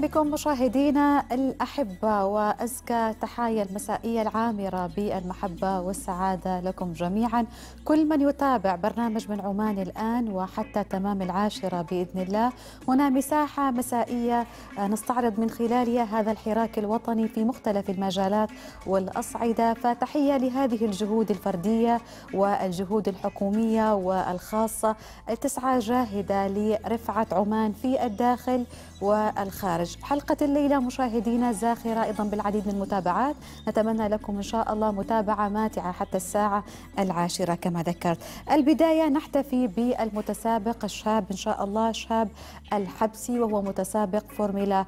بكم مشاهدينا الأحبة، وأزكى تحايا المسائية العامرة بالمحبة والسعادة لكم جميعا. كل من يتابع برنامج من عمان الآن وحتى تمام 10 بإذن الله، هنا مساحة مسائية نستعرض من خلالها هذا الحراك الوطني في مختلف المجالات والأصعدة. فتحية لهذه الجهود الفردية والجهود الحكومية والخاصة تسعى جاهدة لرفعة عمان في الداخل والخارج. حلقة الليلة مشاهدينا زاخرة أيضا بالعديد من المتابعات، نتمنى لكم إن شاء الله متابعة ماتعة حتى الساعة 10 كما ذكرت. البداية نحتفي بالمتسابق الشاب إن شاء الله، شاب الحبسي، وهو متسابق فورمولا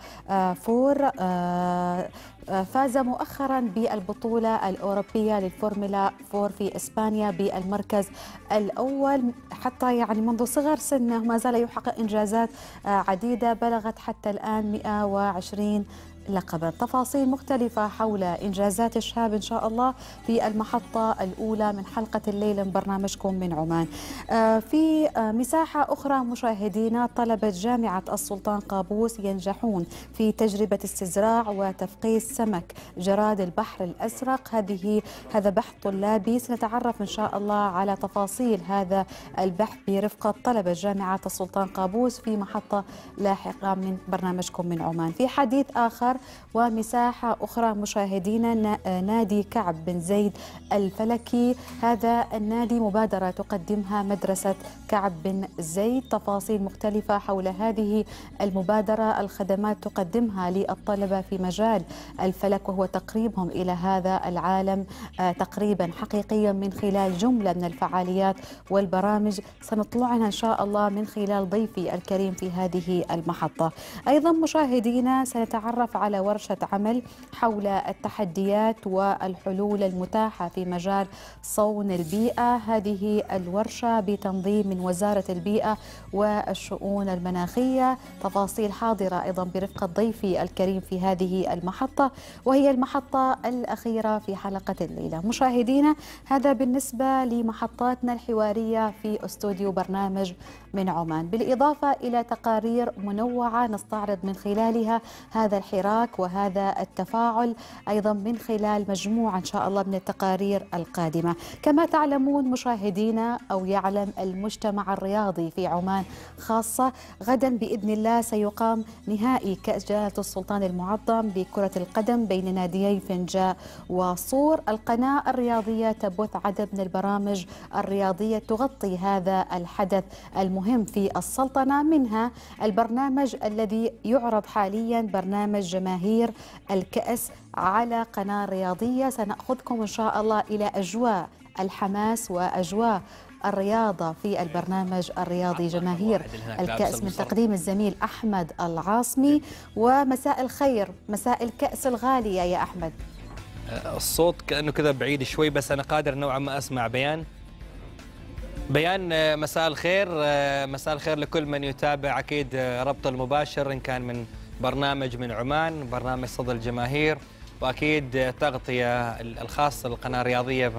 4. فاز مؤخرا بالبطولة الأوروبية للفورمولا 4 في إسبانيا بالمركز الأول. حتى يعني منذ صغر سنه ما زال يحقق إنجازات عديدة بلغت حتى الآن 120 لقبا. تفاصيل مختلفة حول إنجازات الشاب إن شاء الله في المحطة الأولى من حلقة الليل من برنامجكم من عمان. في مساحة أخرى مشاهدينا، طلبة جامعة السلطان قابوس ينجحون في تجربة استزراع وتفقيس سمك جراد البحر الأزرق. هذا بحث طلابي، سنتعرف إن شاء الله على تفاصيل هذا البحث برفقة طلبة جامعة السلطان قابوس في محطة لاحقة من برنامجكم من عمان. في حديث آخر ومساحة أخرى مشاهدينا، نادي كعب بن زيد الفلكي. هذا النادي مبادرة تقدمها مدرسة كعب بن زيد. تفاصيل مختلفة حول هذه المبادرة، الخدمات تقدمها للطلبة في مجال الفلك وهو تقريبهم إلى هذا العالم تقريبا حقيقيا من خلال جملة من الفعاليات والبرامج سنطلعها إن شاء الله من خلال ضيفي الكريم في هذه المحطة. أيضا مشاهدينا سنتعرف على ورشة عمل حول التحديات والحلول المتاحة في مجال صون البيئة. هذه الورشة بتنظيم من وزارة البيئة والشؤون المناخية. تفاصيل حاضرة أيضا برفقة ضيفي الكريم في هذه المحطة، وهي المحطة الأخيرة في حلقة الليلة. مشاهدينا هذا بالنسبة لمحطاتنا الحوارية في استوديو برنامج من عمان، بالإضافة إلى تقارير منوعة نستعرض من خلالها هذا الحراك وهذا التفاعل، أيضا من خلال مجموعة إن شاء الله من التقارير القادمة. كما تعلمون مشاهدينا أو يعلم المجتمع الرياضي في عمان خاصة، غدا بإذن الله سيقام نهائي كأس جلالة السلطان المعظم بكرة القدم بين ناديي فنجاء وصور. القناة الرياضية تبث عدد من البرامج الرياضية تغطي هذا الحدث المهم في السلطنة، منها البرنامج الذي يعرض حاليا برنامج جماهير الكأس على قناة رياضية. سنأخذكم إن شاء الله إلى أجواء الحماس وأجواء الرياضة في البرنامج الرياضي جماهير الكأس من تقديم الزميل أحمد العاصمي. ومساء الخير، مساء الكأس الغالية يا أحمد. الصوت كأنه كذا بعيد شوي، بس أنا قادر نوعا ما أسمع بيان. مساء الخير، مساء الخير لكل من يتابع أكيد ربط المباشر، إن كان من برنامج من عمان، برنامج صدى الجماهير، وأكيد تغطية الخاصة للقناة الرياضية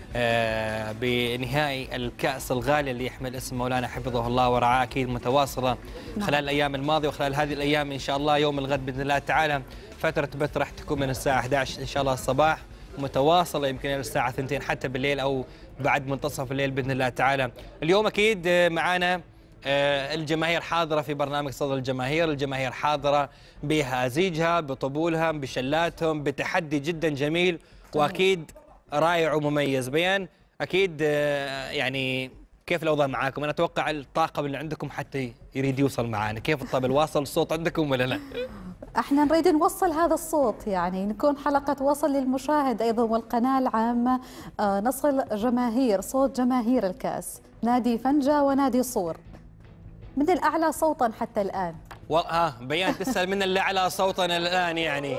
بنهائي الكأس الغالي اللي يحمل اسم مولانا حفظه الله ورعاه، أكيد متواصلة خلال الأيام الماضية وخلال هذه الأيام إن شاء الله. يوم الغد بإذن الله تعالى فترة بث راح تكون من الساعة 11 إن شاء الله الصباح، متواصلة يمكن إلى الساعة 2 حتى بالليل أو بعد منتصف الليل بإذن الله تعالى. اليوم أكيد معنا الجماهير حاضرة في برنامج صدى الجماهير. الجماهير حاضرة بهازيجها، بطبولها، بشلاتهم، بتحدي جدا جميل وأكيد رائع ومميز. بيان أكيد يعني كيف الأوضاع معاكم؟ أنا أتوقع الطاقم اللي عندكم حتى يريد يوصل معانا. كيف الطابل واصل الصوت عندكم ولا لا؟ احنا نريد نوصل هذا الصوت، يعني نكون حلقة وصل للمشاهد أيضا والقناة العامة، نصل جماهير، صوت جماهير الكأس، نادي فنجا ونادي صور من الأعلى صوتا حتى الآن. بيان تسأل من الأعلى صوتا الآن يعني.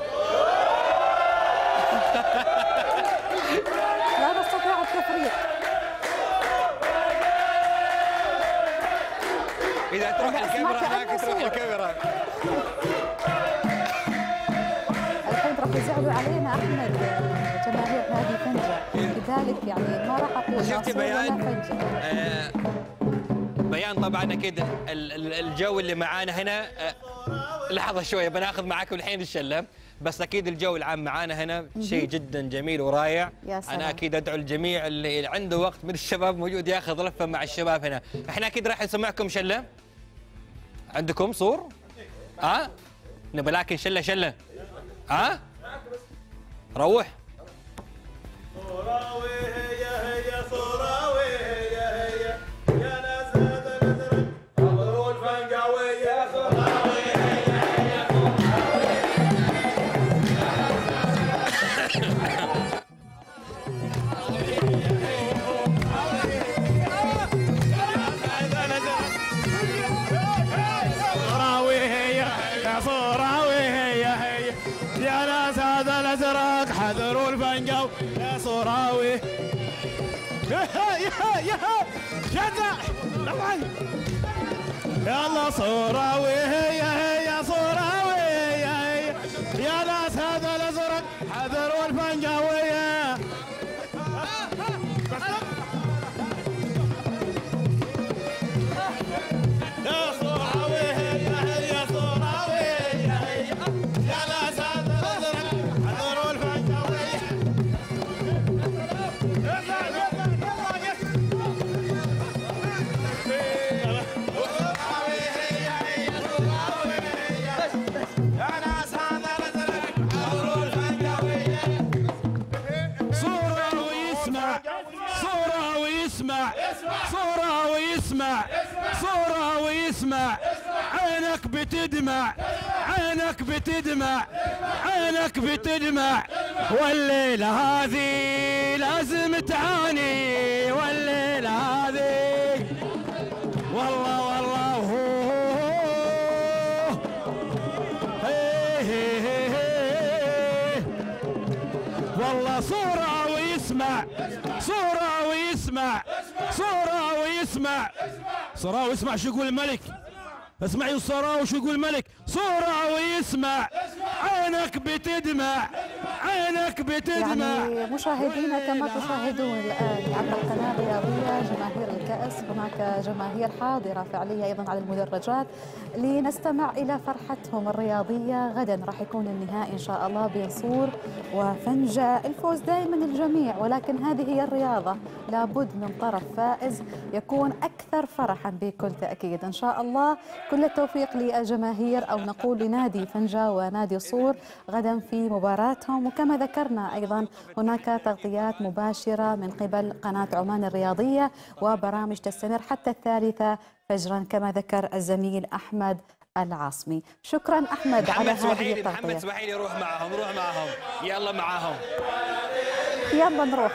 لا نستطيع التفريق. إذا تروح الكاميرا هناك تروح الكاميرا. الحين راح يزعلوا علينا أحمد جماهير نادي فنجا، لذلك يعني ما راح أقول شفتي بيان؟ بيان طبعا أكيد الجو اللي معانا هنا لحظه شويه بناخذ معاكم الحين الشله، بس اكيد الجو العام معانا هنا شيء جدا جميل ورائع. انا اكيد ادعو الجميع اللي عنده وقت من الشباب موجود ياخذ لفه مع الشباب هنا. احنا اكيد راح نسمعكم شله. عندكم صور؟ نبي لكن شله. روح. صوراوي هي صوراوي هي يا ناس هذا الازرق حضروا الفنقاوي يا صوراوي هي صوراوي يا صوراوي هي يا ناس هذا الازرق حذروا الفنقاوي يا صوراوي شجع يلا صوراوي هي صوراوي هي يا ناس هذا الازرق حذروا الفنقاوي يا صوراوي هي صوراوي يا ناس هذا الازرق حذروا الفنقاوي صورة ويسمع عينك بتدمع عينك بتدمع عينك بتدمع والليلة هذه لازم تعاني والليلة هذه والله والله والله صورة ويسمع صورة ويسمع صورة ويسمع صورة ويسمع شو يقول الملك اسمعي الصورة وشو يقول الملك صورة ويسمع عينك بتدمع عينك بتدمع. يعني مشاهدينا كما تشاهدون الآن عبر القناة الرياضية جماهير الكأس، هناك جماهير حاضرة فعلية أيضا على المدرجات لنستمع إلى فرحتهم الرياضية. غدا راح يكون النهائي إن شاء الله بين صور وفنجة. الفوز دائما الجميع، ولكن هذه هي الرياضة، لابد من طرف فائز يكون أكثر فرحا بكل تأكيد. إن شاء الله كل التوفيق للجماهير، أو نقول لنادي فنجة ونادي صور غدا في مباراتهم. وكما ذكرنا أيضا هناك تغطيات مباشرة من قبل قناة عمان الرياضية وبرامج تستمر حتى 3 فجرا كما ذكر الزميل أحمد العاصمي. شكرا أحمد على هذه التغطية. محمد اسماعيل روح معهم روح معهم يلا معهم يلا نروح.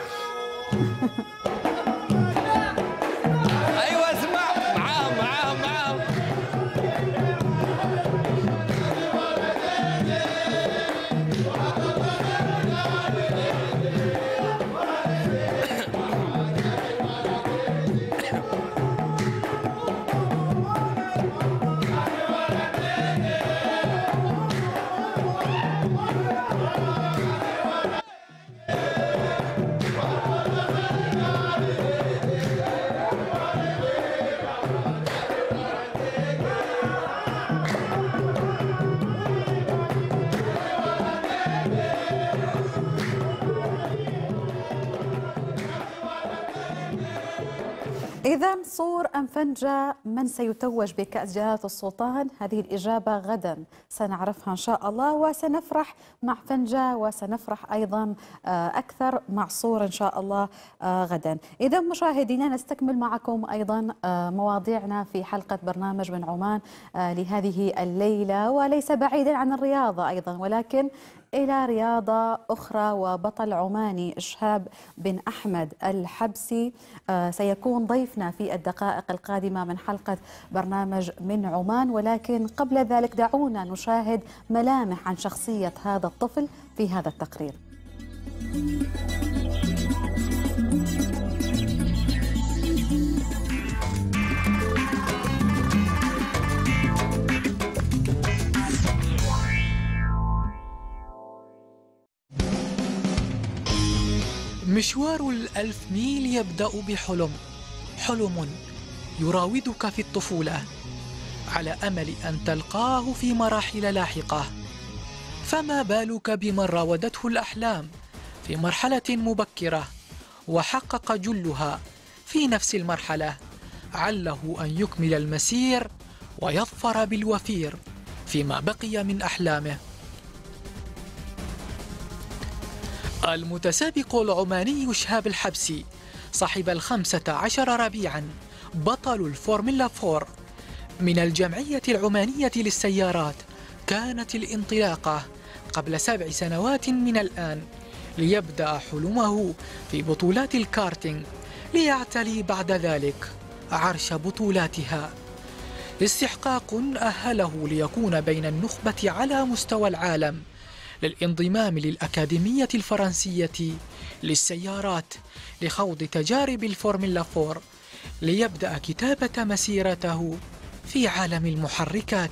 ايوه اسمع معاهم إذا صور أم فنجة من سيتوج بكأس جلالة السلطان؟ هذه الإجابة غدا سنعرفها إن شاء الله، وسنفرح مع فنجة وسنفرح أيضا أكثر مع صور إن شاء الله غدا. إذا مشاهدينا نستكمل معكم أيضا مواضيعنا في حلقة برنامج من عمان لهذه الليلة، وليس بعيدا عن الرياضة أيضا ولكن إلى رياضة أخرى. وبطل عماني إشهاب بن أحمد الحبسي سيكون ضيفنا في الدقائق القادمة من حلقة برنامج من عمان، ولكن قبل ذلك دعونا نشاهد ملامح عن شخصية هذا الطفل في هذا التقرير. مشوار 1000 ميل يبدأ بحلم، حلم يراودك في الطفولة على أمل أن تلقاه في مراحل لاحقة. فما بالك بمن راودته الأحلام في مرحلة مبكرة وحقق جلها في نفس المرحلة، عله أن يكمل المسير ويظفر بالوفير فيما بقي من أحلامه. المتسابق العماني شهاب الحبسي صاحب 15 ربيعا، بطل الفورمولا 4 من الجمعية العمانية للسيارات، كانت الانطلاقة قبل 7 سنوات من الآن ليبدأ حلمه في بطولات الكارتينج، ليعتلي بعد ذلك عرش بطولاتها. استحقاق أهله ليكون بين النخبة على مستوى العالم، للانضمام للأكاديمية الفرنسية للسيارات لخوض تجارب الفورمولا 4، ليبدأ كتابة مسيرته في عالم المحركات.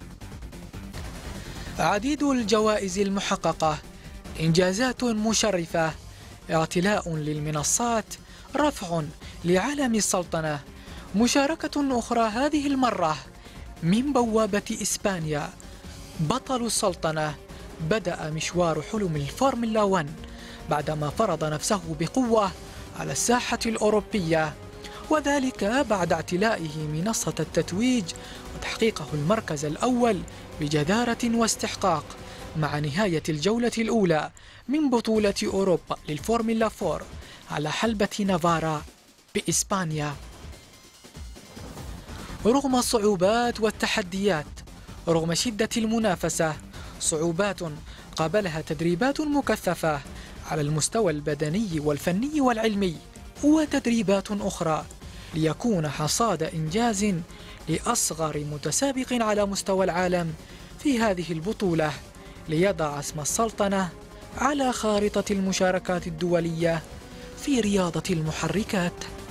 عديد الجوائز المحققة، إنجازات مشرفة، اعتلاء للمنصات، رفع لعالم السلطنة. مشاركة أخرى هذه المرة من بوابة إسبانيا. بطل السلطنة بدأ مشوار حلم الفورمولا 1 بعدما فرض نفسه بقوة على الساحة الأوروبية، وذلك بعد اعتلائه منصة التتويج وتحقيقه المركز الأول بجدارة واستحقاق مع نهاية الجولة الأولى من بطولة أوروبا للفورمولا 4 على حلبة نافارا بإسبانيا. رغم الصعوبات والتحديات، رغم شدة المنافسة، صعوبات قابلها تدريبات مكثفة على المستوى البدني والفني والعلمي، وتدريبات أخرى، ليكون حصاد إنجاز لأصغر متسابق على مستوى العالم في هذه البطولة، ليضع اسم السلطنة على خارطة المشاركات الدولية في رياضة المحركات.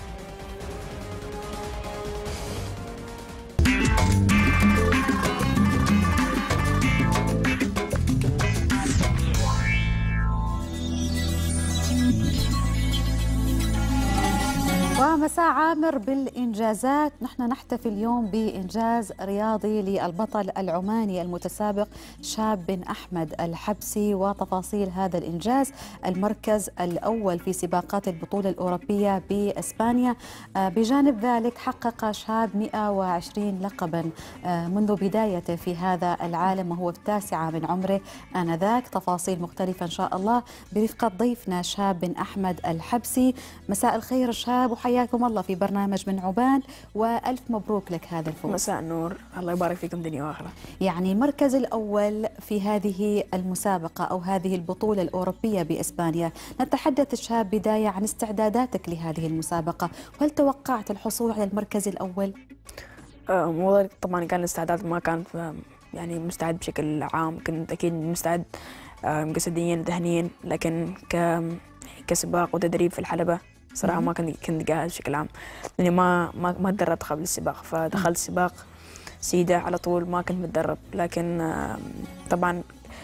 ومساء عامر بالإنجازات. نحن نحتفل اليوم بإنجاز رياضي للبطل العماني المتسابق شهاب بن أحمد الحبسي، وتفاصيل هذا الإنجاز: المركز الأول في سباقات البطولة الأوروبية بإسبانيا. بجانب ذلك حقق شهاب 120 لقبا منذ بدايته في هذا العالم، وهو في 9 من عمره آنذاك. تفاصيل مختلفة إن شاء الله برفقة ضيفنا شهاب بن أحمد الحبسي. مساء الخير شهاب، وحياكم الله في برنامج من عبان، وألف مبروك لك هذا الفوز. مساء النور، الله يبارك فيكم دنيا وآخرة. يعني المركز الأول في هذه المسابقة أو هذه البطولة الأوروبية بإسبانيا. نتحدث شهاب بداية عن استعداداتك لهذه المسابقة، وهل توقعت الحصول على المركز الأول؟ والله طبعا كان الاستعداد ما كان يعني مستعد بشكل عام، كنت أكيد مستعد جسديا ذهنيا، لكن كسباق وتدريب في الحلبة صراحة ما كنت جاهز بشكل عام، لأني ما تدربت قبل السباق، فدخلت سباق سيدة على طول، ما كنت متدرب. لكن طبعا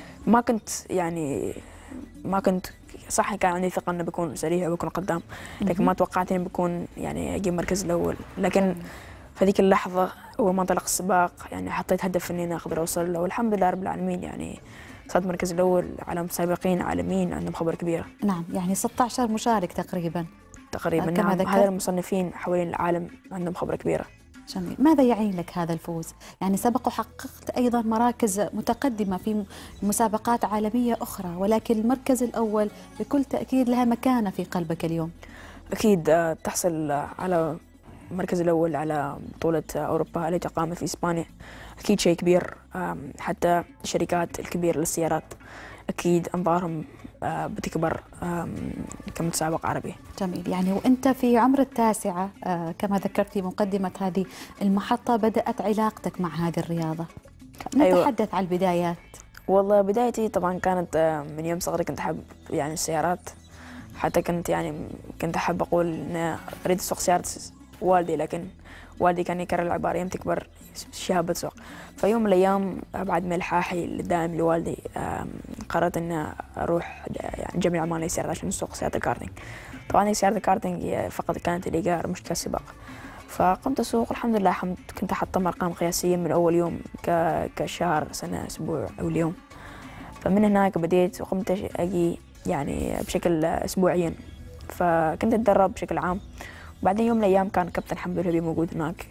ما كنت صح، كان عندي ثقة إنه بكون سريع وبكون قدام، لكن ما توقعت إني بكون يعني أجيب المركز الأول. لكن في ذيك اللحظة أول ما انطلق السباق يعني حطيت هدف إني أنا أقدر أوصل له، والحمد لله رب العالمين يعني صرت المركز الأول على متسابقين عالميين عندهم خبرة كبيرة. نعم، يعني 16 مشارك تقريبا. نعم، هذا المصنفين حوالين العالم عندهم خبرة كبيرة. جميل. ماذا يعني لك هذا الفوز؟ يعني سبق وحققت أيضا مراكز متقدمة في مسابقات عالمية أخرى، ولكن المركز الأول بكل تأكيد لها مكانة في قلبك اليوم. أكيد تحصل على المركز الأول على بطولة أوروبا التي قامت في إسبانيا أكيد شيء كبير. حتى الشركات الكبيرة للسيارات أكيد أنظارهم بتكبر كمتسابق عربي. جميل. يعني وأنت في عمر 9 كما ذكرت في مقدمة هذه المحطة بدأت علاقتك مع هذه الرياضة. نتحدث عن البدايات. والله بدايتي طبعا كانت من يوم صغري كنت أحب يعني السيارات، حتى كنت أحب أقول إن أريد أسوق سيارة والدي، لكن والدي كان يكرر العبارة يوم تكبر شهاب بتسوق. فيوم من الأيام بعد ما إلحاحي الدائم لوالدي قررت إن أروح يعني جميع عمان للسيارات عشان نسوق سيارة الكارتينج. طبعا سيارة الكارتينج فقط كانت الإيجار مش كالسباق، فقمت أسوق الحمد لله كنت أحطم أرقام قياسية من أول يوم كشهر سنة أسبوع أو اليوم. فمن هناك بديت وقمت أجي يعني بشكل أسبوعيا، فكنت أتدرب بشكل عام. وبعدين يوم من الأيام كان كابتن حمد الهبي موجود هناك،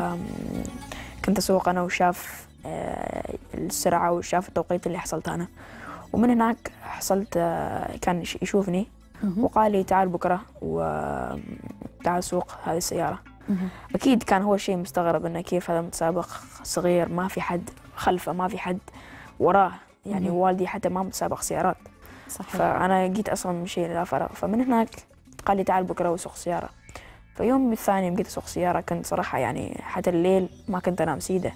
كنت أسوق أنا وشاف السرعة وشاف التوقيت اللي حصلته أنا. ومن هناك حصلت كان يشوفني وقال لي تعال بكرة وتعال سوق هذه السيارة. أكيد كان هو شيء مستغرب إنه كيف هذا متسابق صغير ما في حد خلفه ما في حد وراه، يعني والدي حتى ما متسابق سيارات. صحيح. فأنا جيت أصلا من شيء لا فراغ. فمن هناك قال لي تعال بكرة وسوق سيارة. فيوم الثاني بقيت أسوق سيارة كنت صراحة يعني حتى الليل ما كنت أنام سيدة،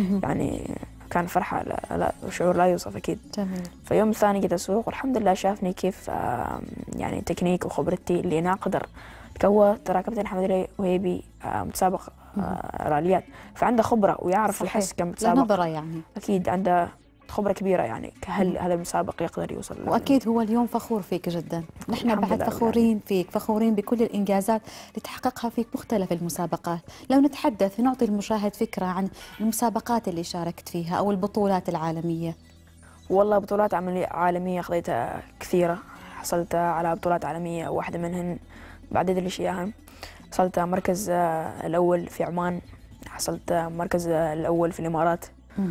يعني كان فرحة لا شعور لا يوصف أكيد. جميل. فيوم الثاني جيت أسوق والحمد لله شافني كيف يعني تكنيك وخبرتي اللي أنا أقدر ترى كابتن حمد الهبي متسابق راليات، فعنده خبرة ويعرف يحس كم متسابق. نظرة يعني. أكيد عنده خبرة كبيرة، يعني هل هذا المسابق يقدر يوصل. وأكيد هو اليوم فخور فيك جدا. نحن بعد فخورين فيك، فخورين بكل الإنجازات اللي تحققها فيك مختلف المسابقات. لو نتحدث نعطي المشاهد فكرة عن المسابقات اللي شاركت فيها أو البطولات العالمية. والله بطولات عالمية خذيتها كثيرة، حصلت على بطولات عالمية واحدة منهن بعدد ليش إياها. حصلت مركز الأول في عمان، حصلت مركز الأول في الإمارات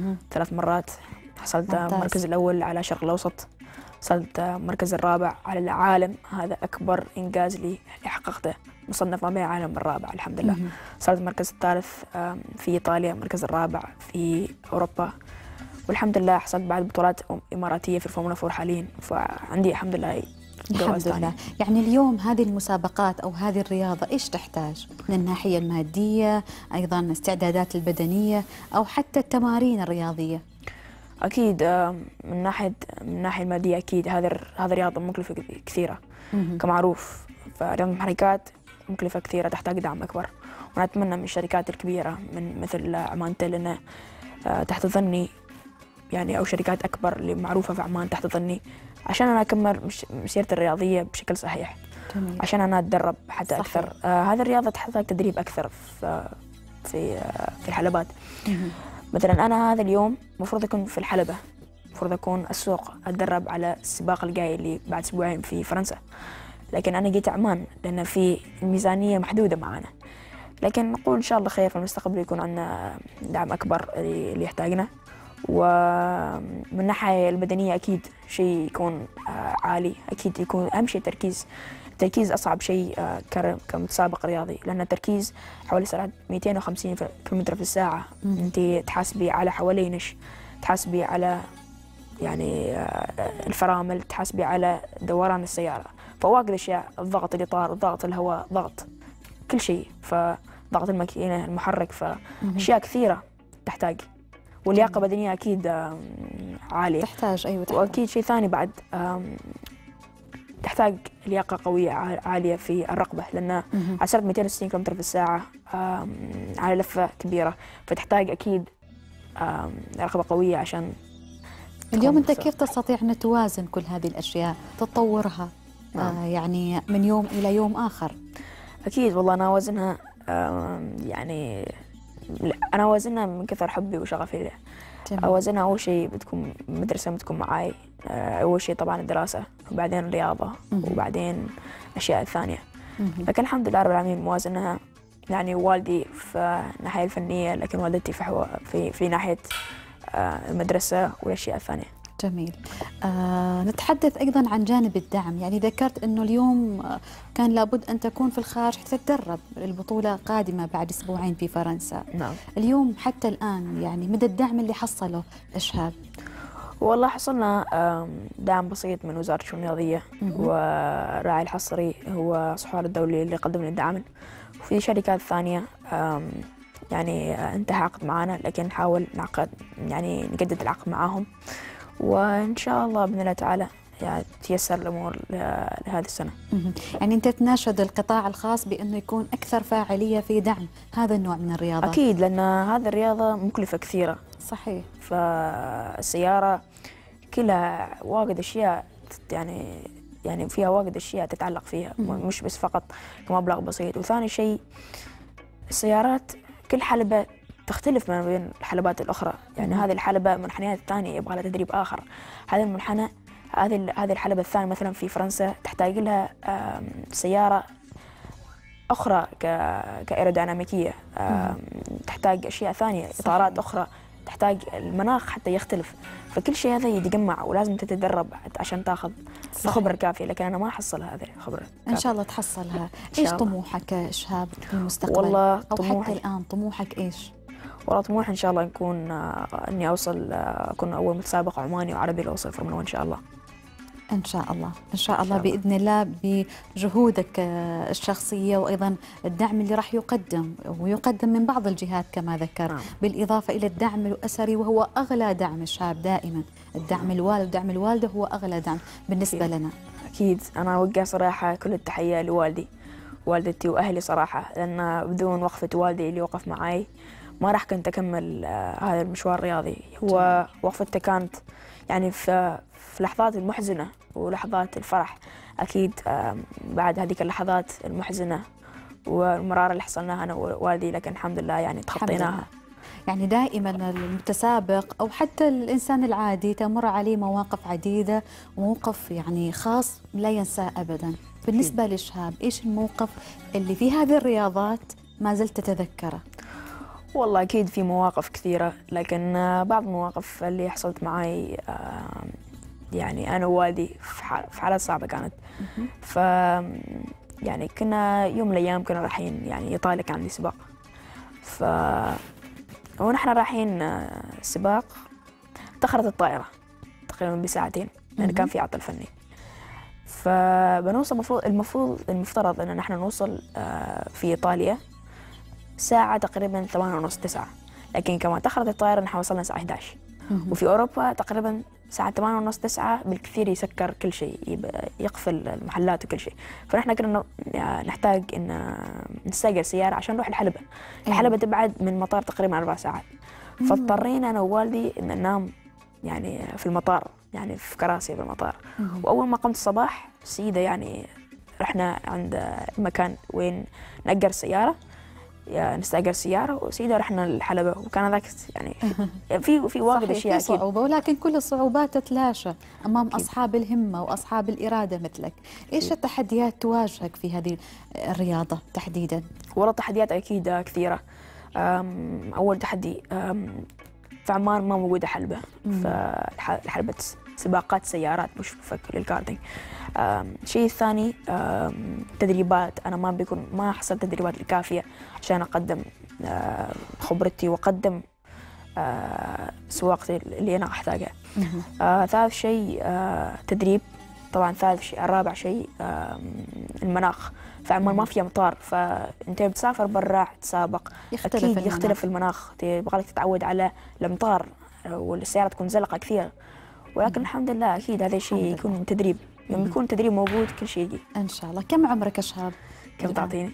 3 مرات، حصلت مركز الأول على الشرق الأوسط، حصلت مركز الرابع على العالم. هذا أكبر إنجاز لي حققته، مصنف ما بين العالم الرابع الحمد لله. حصلت المركز الثالث في إيطاليا، المركز الرابع في أوروبا. والحمد لله حصلت بعد بطولات إماراتية في الفورمولا 4 حاليا، فعندي الحمد لله الحمد لله. يعني اليوم هذه المسابقات أو هذه الرياضة إيش تحتاج من الناحية المادية، أيضا الاستعدادات البدنية أو حتى التمارين الرياضية؟ أكيد من ناحية المادية أكيد هذه رياضة مكلفة كثيرة كمعروف. فرياضة المحركات مكلفة كثيرة تحتاج دعم أكبر، ونتمنى من الشركات الكبيرة من مثل عمان تل أنها تحتضني، يعني أو شركات أكبر اللي معروفة في عمان تحتضني عشان أنا أكمل مسيرتي الرياضية بشكل صحيح. جميل. عشان أنا أتدرب حتى صحيح. أكثر. هذه الرياضة تحتاج تدريب أكثر في الحلبات. مثلا أنا هذا اليوم مفروض أكون في الحلبة، مفروض أكون السوق أتدرب على السباق الجاي اللي بعد أسبوعين في فرنسا، لكن أنا جيت عمان لأن في الميزانية محدودة معنا. لكن نقول إن شاء الله خير في المستقبل يكون عندنا دعم أكبر اللي يحتاجنا. ومن الناحية البدنية أكيد شيء يكون عالي، أكيد يكون أهم شيء التركيز أصعب شيء كمتسابق رياضي، لأن التركيز حوالي سرعة 250 كيلومتر في الساعة. أنت تحاسبي على حوالينش، تحاسبي على يعني الفرامل، تحاسبي على دوران السيارة، فواجد أشياء، الضغط الإطار، ضغط الهواء، ضغط كل شيء، فضغط الماكينة، المحرك، فأشياء كثيرة تحتاج. واللياقة بدنية أكيد عالية تحتاج. أيوة تحتاج. وأكيد شيء ثاني بعد تحتاج لياقة قوية عالية في الرقبة، لأن عسرت 260 كم في الساعة على لفة كبيرة، فتحتاج أكيد رقبة قوية عشان. اليوم أنت كيف تستطيع أن توازن كل هذه الأشياء، تطورها يعني من يوم إلى يوم آخر؟ أكيد والله أنا أوازنها، يعني أنا أوازنها من كثر حبي وشغفي له. أوازنها أول شيء بتكون مدرسة بتكون معاي، أول شيء طبعا الدراسة، وبعدين الرياضة، وبعدين الأشياء الثانية. لكن الحمد لله رب العالمين موازنها، يعني والدي في الناحية الفنية، لكن والدتي في ناحية المدرسة والأشياء الثانية. جميل. نتحدث أيضا عن جانب الدعم، يعني ذكرت أنه اليوم كان لابد أن تكون في الخارج حتى تتدرب البطولة قادمة بعد أسبوعين في فرنسا. نعم. اليوم حتى الآن يعني مدى الدعم اللي حصله إشهاب؟ والله حصلنا دعم بسيط من وزارة الشؤون الرياضية، والراعي الحصري هو صحوار الدولي اللي قدم لنا دعما، وفي شركات ثانية يعني انتهى عقد معنا، لكن نحاول يعني نجدد العقد معاهم، وإن شاء الله بإذن الله تعالى يعني تيسر الأمور لهذه السنة. يعني أنت تناشد القطاع الخاص بأنه يكون أكثر فاعلية في دعم هذا النوع من الرياضة؟ أكيد، لأن هذه الرياضة مكلفة كثيرة. صحيح. فالسيارة كلها واجد أشياء، يعني فيها واجد أشياء تتعلق فيها، مش بس فقط كمبلغ بسيط. وثاني شيء السيارات كل حلبة تختلف ما بين الحلبات الأخرى، يعني هذه الحلبة منحنيات ثانية يبغى لها تدريب آخر. هذا المنحنى هذه الحلبة الثانية مثلا في فرنسا تحتاج لها سيارة أخرى كايروديناميكية، تحتاج أشياء ثانية، إطارات أخرى، تحتاج المناخ حتى يختلف. فكل شيء هذا يتجمع ولازم تتدرب عشان تاخذ الخبرة الكافية، لكن أنا ما أحصل هذه الخبرة الكافية. إن شاء الله تحصلها. إيش طموحك شهاب في المستقبل؟ والله أو حتى الآن طموحك إيش؟ والله طموح إن شاء الله نكون إني أوصل أكون أول متسابق عماني وعربي لأوصل فورمولا 1 إن شاء الله. إن شاء الله إن شاء الله بإذن الله، بجهودك الشخصية وأيضا الدعم اللي راح يقدم من بعض الجهات كما ذكر، بالإضافة إلى الدعم الأسري وهو أغلى دعم الشاب دائما. الدعم الوالد ودعم الوالدة هو أغلى دعم بالنسبة لنا. أكيد أنا أوجه صراحة كل التحية لوالدي والدتي وأهلي صراحة، لأن بدون وقفة والدي اللي وقف معي ما راح كنت أكمل هذا المشوار الرياضي. هو وقفته كانت يعني في لحظات المحزنة ولحظات الفرح أكيد. بعد هذيك اللحظات المحزنة والمرارة اللي حصلناها أنا ووالدي، لكن الحمد لله يعني تخطيناها. يعني دائما المتسابق أو حتى الإنسان العادي تمر عليه مواقف عديدة، وموقف يعني خاص لا ينساه أبدا. بالنسبة للشهاب إيش الموقف اللي في هذه الرياضات ما زلت تتذكره؟ والله أكيد في مواقف كثيرة، لكن بعض المواقف اللي حصلت معي يعني أنا ووالدي في حالات صعبة كانت. ف يعني كنا يوم من الأيام كنا رايحين يعني إيطاليا، كان عندي سباق. ونحن رايحين سباق تأخرت الطائرة تقريبا بساعتين لأن كان في عطل فني. فبنوصل المفترض أن نحن نوصل في إيطاليا ساعة تقريبا 8:30 9، لكن كما تأخرت الطائرة نحن وصلنا الساعة 11. وفي أوروبا تقريبا ساعة 8:30 9 بالكثير يسكر كل شيء، يقفل المحلات وكل شيء. فنحن كنا نحتاج إن نستأجر سيارة عشان نروح الحلبة. الحلبة تبعد من المطار تقريبا 4 ساعات. فاضطرينا أنا ووالدي إن ننام يعني في المطار، يعني في كراسي في المطار. وأول ما قمت الصباح سيدة يعني رحنا عند المكان وين نأجر السيارة، نستأجر سيارة وسيدة رحنا الحلبة. وكان ذاك يعني في واجد أشياء أكيد صعوبة، ولكن كل الصعوبات تتلاشى أمام أصحاب الهمة وأصحاب الإرادة مثلك. إيش التحديات تواجهك في هذه الرياضة تحديدا؟ والله التحديات أكيد كثيرة. أول تحدي في عمان ما موجودة حلبة، فالحلبة سباقات سيارات مش فك للكارتينج. الشيء الثاني تدريبات، أنا ما حصلت تدريبات الكافية عشان أقدم خبرتي وأقدم سواقتي اللي أنا أحتاجها. ثالث شيء تدريب طبعا. ثالث شيء الرابع شيء المناخ. في عمان ما في أمطار، فأنت بتسافر برا تسابق أكيد يختلف المناخ، يبغى لك تتعود على الأمطار والسيارة تكون زلقة كثير. ولكن الحمد لله أكيد هذا الشيء يكون تدريب، يوم يكون تدريب موجود كل شيء يجي إن شاء الله. كم عمرك يا شهاب؟ كم تعطيني؟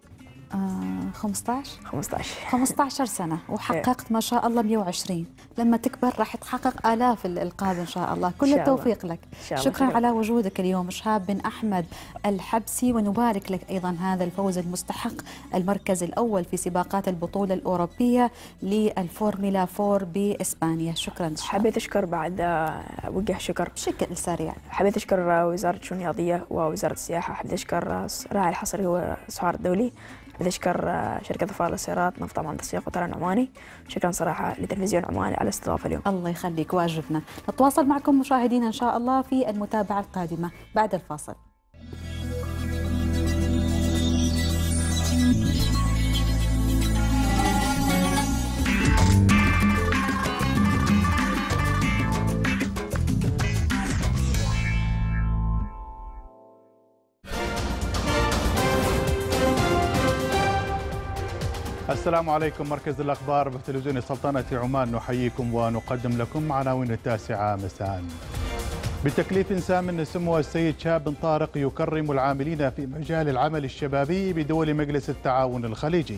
15 سنة، وحققت ما شاء الله 120. لما تكبر راح تحقق آلاف الألقاب إن شاء الله. كل التوفيق لك. شكرا على وجودك اليوم شهاب بن أحمد الحبسي، ونبارك لك أيضا هذا الفوز المستحق، المركز الأول في سباقات البطولة الأوروبية للفورمولا 4 بإسبانيا. شكرا شهاب. حبيت أشكر بعد أوجه شكر بشكل سريع. حبيت أشكر وزارة الشؤون الرياضية ووزارة السياحة. حبيت أشكر راعي الحصري هو الأسعار الدولي. بدي أشكر شركة ظفار للسيارات، نفط عمان تسويق وطيران عماني. شكرا صراحة لتلفزيون عماني على الاستضافة اليوم. الله يخليك، واجبنا. نتواصل معكم مشاهدينا إن شاء الله في المتابعة القادمة بعد الفاصل. السلام عليكم. مركز الأخبار بتلفزيون سلطنة عمان نحييكم ونقدم لكم عناوين 9 مساء. بتكليف سام سمو السيد شاب بن طارق يكرم العاملين في مجال العمل الشبابي بدول مجلس التعاون الخليجي.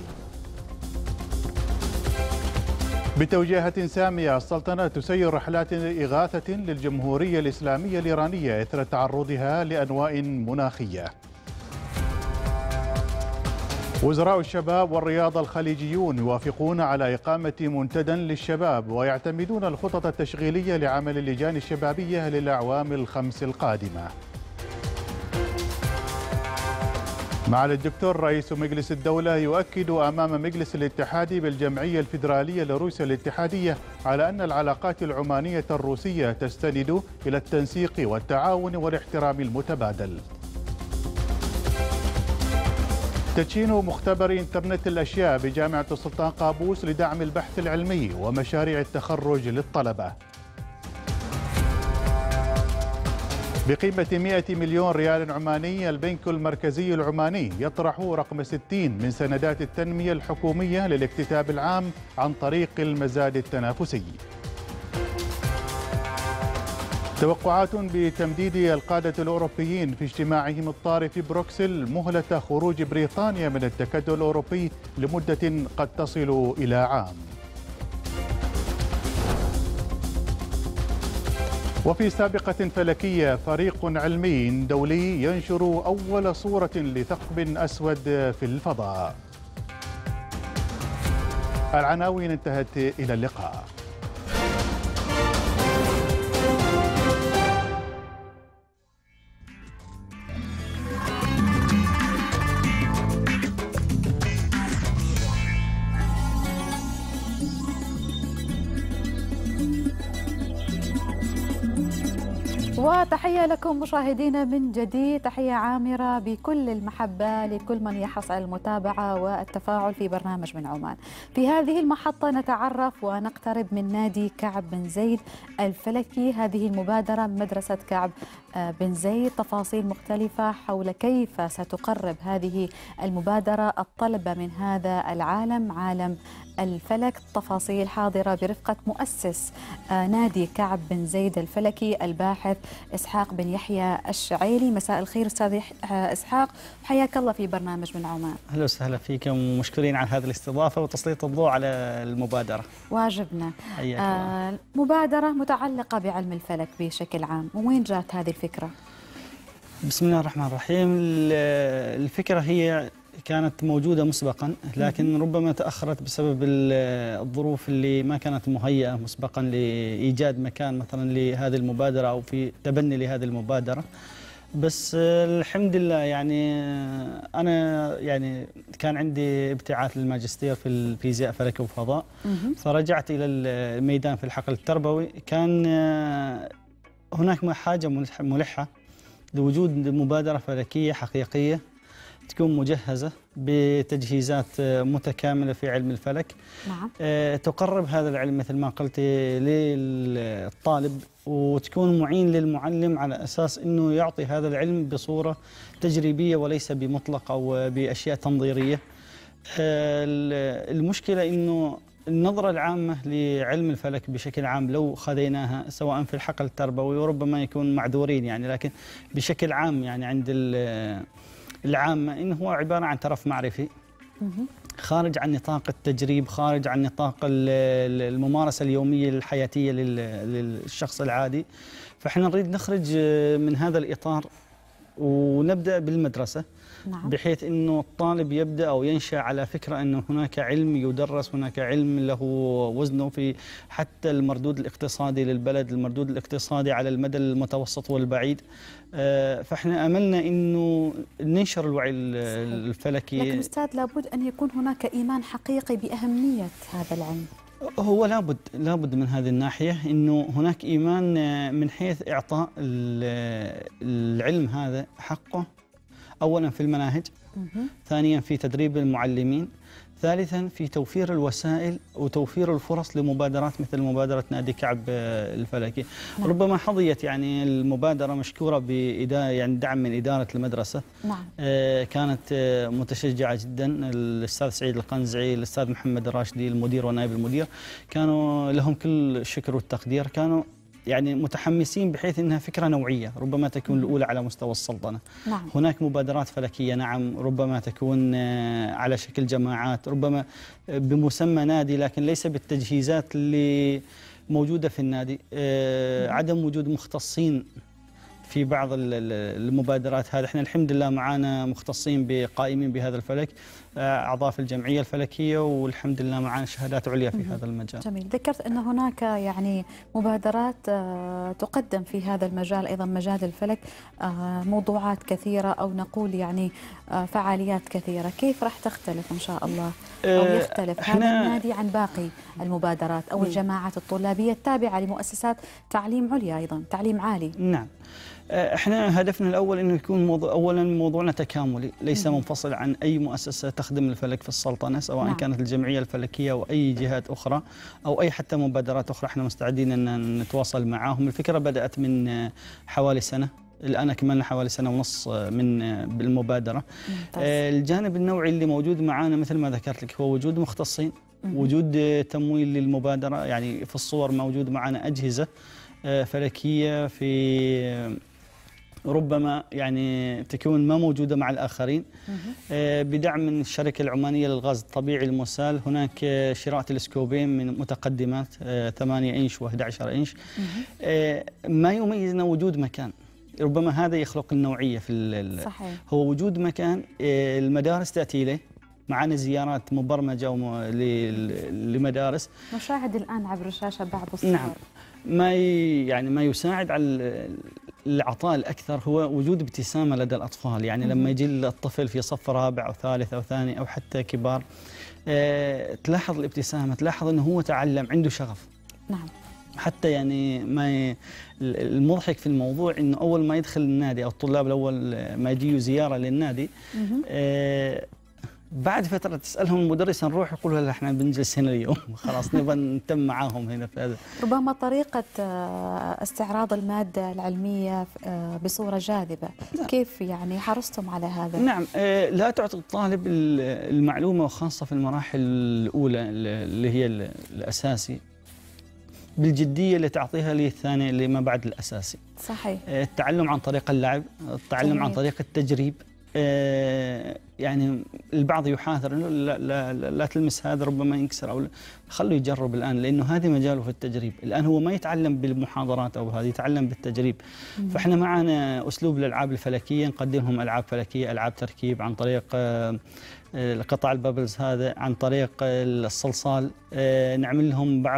بتوجيهة سامية السلطنة تسير رحلات إغاثة للجمهورية الإسلامية الإيرانية إثر تعرضها لأنواء مناخية. وزراء الشباب والرياضة الخليجيون يوافقون على إقامة منتدى للشباب ويعتمدون الخطط التشغيلية لعمل اللجان الشبابية للأعوام ال5 القادمة. معالي الدكتور رئيس مجلس الدولة يؤكد أمام مجلس الاتحاد بالجمعية الفيدرالية لروسيا الاتحادية على أن العلاقات العمانية الروسية تستند إلى التنسيق والتعاون والاحترام المتبادل. تدشين مختبر إنترنت الأشياء بجامعة السلطان قابوس لدعم البحث العلمي ومشاريع التخرج للطلبة. بقيمة 100 مليون ريال عماني البنك المركزي العماني يطرح رقم 60 من سندات التنمية الحكومية للاكتتاب العام عن طريق المزاد التنافسي. توقعات بتمديد القادة الأوروبيين في اجتماعهم الطارئ في بروكسل مهلة خروج بريطانيا من التكتل الأوروبي لمدة قد تصل إلى عام. وفي سابقة فلكية فريق علمي دولي ينشر أول صورة لثقب أسود في الفضاء. العناوين انتهت، إلى اللقاء. وتحية لكم مشاهدينا من جديد، تحية عامرة بكل المحبة لكل من يحرص على المتابعة والتفاعل في برنامج من عمان. في هذه المحطة نتعرف ونقترب من نادي كعب بن زيد الفلكي. هذه المبادرة مدرسة كعب بن زيد، تفاصيل مختلفة حول كيف ستقرب هذه المبادرة الطلبة من هذا العالم، عالم الفلك. تفاصيل حاضرة برفقة مؤسس نادي كعب بن زيد الفلكي الباحث إسحاق بن يحيى الشعيلي. مساء الخير أستاذ إسحاق، حياك الله في برنامج من عمان. أهلا وسهلا فيكم ومشكورين على هذه الاستضافة وتسليط الضوء على المبادرة. واجبنا. مبادرة متعلقة بعلم الفلك بشكل عام، وين جات هذه الفكرة؟ بسم الله الرحمن الرحيم. الفكرة هي كانت موجودة مسبقا، لكن ربما تأخرت بسبب الظروف اللي ما كانت مهيئة مسبقا لإيجاد مكان مثلا لهذه المبادرة أو في تبني لهذه المبادرة. بس الحمد لله يعني أنا يعني كان عندي ابتعاث للماجستير في الفيزياء فلك وفضاء، فرجعت إلى الميدان في الحقل التربوي. كان هناك حاجة ملحة لوجود مبادرة فلكية حقيقية تكون مجهزة بتجهيزات متكاملة في علم الفلك. نعم. تقرب هذا العلم مثل ما قلت للطالب، وتكون معين للمعلم على أساس أنه يعطي هذا العلم بصورة تجريبية وليس بمطلق أو بأشياء تنظيرية. المشكلة أنه النظرة العامة لعلم الفلك بشكل عام لو خذيناها سواء في الحقل التربوي، وربما يكون معذورين يعني، لكن بشكل عام يعني عند العامة إنه هو عبارة عن ترف معرفي خارج عن نطاق التجريب، خارج عن نطاق الممارسة اليومية الحياتية للشخص العادي. فإحنا نريد نخرج من هذا الإطار ونبدأ بالمدرسة. نعم. بحيث أنه الطالب يبدأ أو ينشأ على فكرة أنه هناك علم يدرس، هناك علم له وزنه في حتى المردود الاقتصادي للبلد، المردود الاقتصادي على المدى المتوسط والبعيد. فإحنا أملنا أنه ننشر الوعي الفلكي. لكن أستاذ لابد أن يكون هناك إيمان حقيقي بأهمية هذا العلم. هو لابد من هذه الناحية أنه هناك إيمان من حيث إعطاء العلم هذا حقه، أولا في المناهج، ثانيا في تدريب المعلمين، ثالثا في توفير الوسائل وتوفير الفرص لمبادرات مثل مبادرة نادي كعب الفلكي. نعم. ربما حظيت يعني المبادرة مشكورة يعني دعم من إدارة المدرسة. نعم. كانت متشجعة جدا. الأستاذ سعيد القنزعي، الأستاذ محمد الراشدي المدير ونائب المدير، كانوا لهم كل الشكر والتقدير، كانوا يعني متحمسين بحيث أنها فكرة نوعية ربما تكون الأولى على مستوى السلطنة. نعم. هناك مبادرات فلكية نعم، ربما تكون على شكل جماعات، ربما بمسمى نادي، لكن ليس بالتجهيزات اللي موجودة في النادي. عدم وجود مختصين في بعض المبادرات هذه. احنا الحمد لله معانا مختصين بقائمين بهذا الفلك، أعضاء في الجمعية الفلكية، والحمد لله معنا شهادات عليا في هذا المجال. جميل. ذكرت أن هناك يعني مبادرات تقدم في هذا المجال، أيضا مجال الفلك، موضوعات كثيرة أو نقول يعني فعاليات كثيرة. كيف راح تختلف إن شاء الله أو يختلف هذا النادي عن باقي المبادرات أو الجماعات الطلابية التابعة لمؤسسات تعليم عليا، أيضا تعليم عالي؟ نعم، احنا هدفنا الاول انه يكون اولا موضوعنا تكاملي، ليس منفصل عن اي مؤسسه تخدم الفلك في السلطنه، سواء كانت الجمعيه الفلكيه او اي جهات اخرى او اي حتى مبادرات اخرى. احنا مستعدين ان نتواصل معاهم. الفكره بدات من حوالي سنه، الآن كملنا حوالي سنة ونص بالمبادرة. الجانب النوعي اللي موجود معانا مثل ما ذكرت لك هو وجود مختصين، وجود تمويل للمبادرة. يعني في الصور موجود معانا أجهزة فلكية في ربما يعني تكون ما موجودة مع الآخرين، بدعم من الشركة العمانية للغاز الطبيعي المسال. هناك شراء تلسكوبين من متقدمات 8 إنش و11 إنش. ما يميزنا وجود مكان، ربما هذا يخلق النوعية في صحيح. هو وجود مكان. المدارس تأتي إليه، معنا زيارات مبرمجة لمدارس. نشاهد الآن عبر الشاشة بعض الصور. نعم، ما يساعد على العطاء الأكثر هو وجود ابتسامة لدى الأطفال. يعني لما يجي الطفل في صف رابع أو ثالث أو ثاني أو حتى كبار، تلاحظ الابتسامة، تلاحظ أنه هو تعلم، عنده شغف. نعم. حتى يعني المضحك في الموضوع انه اول ما يدخل النادي او الطلاب الاول ما يجيوا زياره للنادي، بعد فتره تسالهم المدرس نروح، يقولوا لا احنا بنجلس هنا اليوم خلاص نبغى نتم معاهم هنا في هذا. ربما طريقه استعراض الماده العلميه بصوره جاذبه، كيف يعني حرصتم على هذا؟ نعم، لا تعطي الطالب المعلومه، وخاصه في المراحل الاولى اللي هي الاساسي، بالجدية اللي تعطيها للثاني اللي ما بعد الأساسي. صحيح. التعلم عن طريق اللعب، التعلم عن طريق التجريب. يعني البعض يحاذر انه لا, لا, لا, لا تلمس هذا ربما ينكسر، او خلوا يجرب الان، لانه هذه مجاله في التجريب. الان هو ما يتعلم بالمحاضرات او هذه، يتعلم بالتجريب. فاحنا معنا اسلوب الالعاب الفلكيه، نقدم لهم العاب فلكيه، العاب تركيب عن طريق قطع البابلز هذا، عن طريق الصلصال. نعمل لهم بعض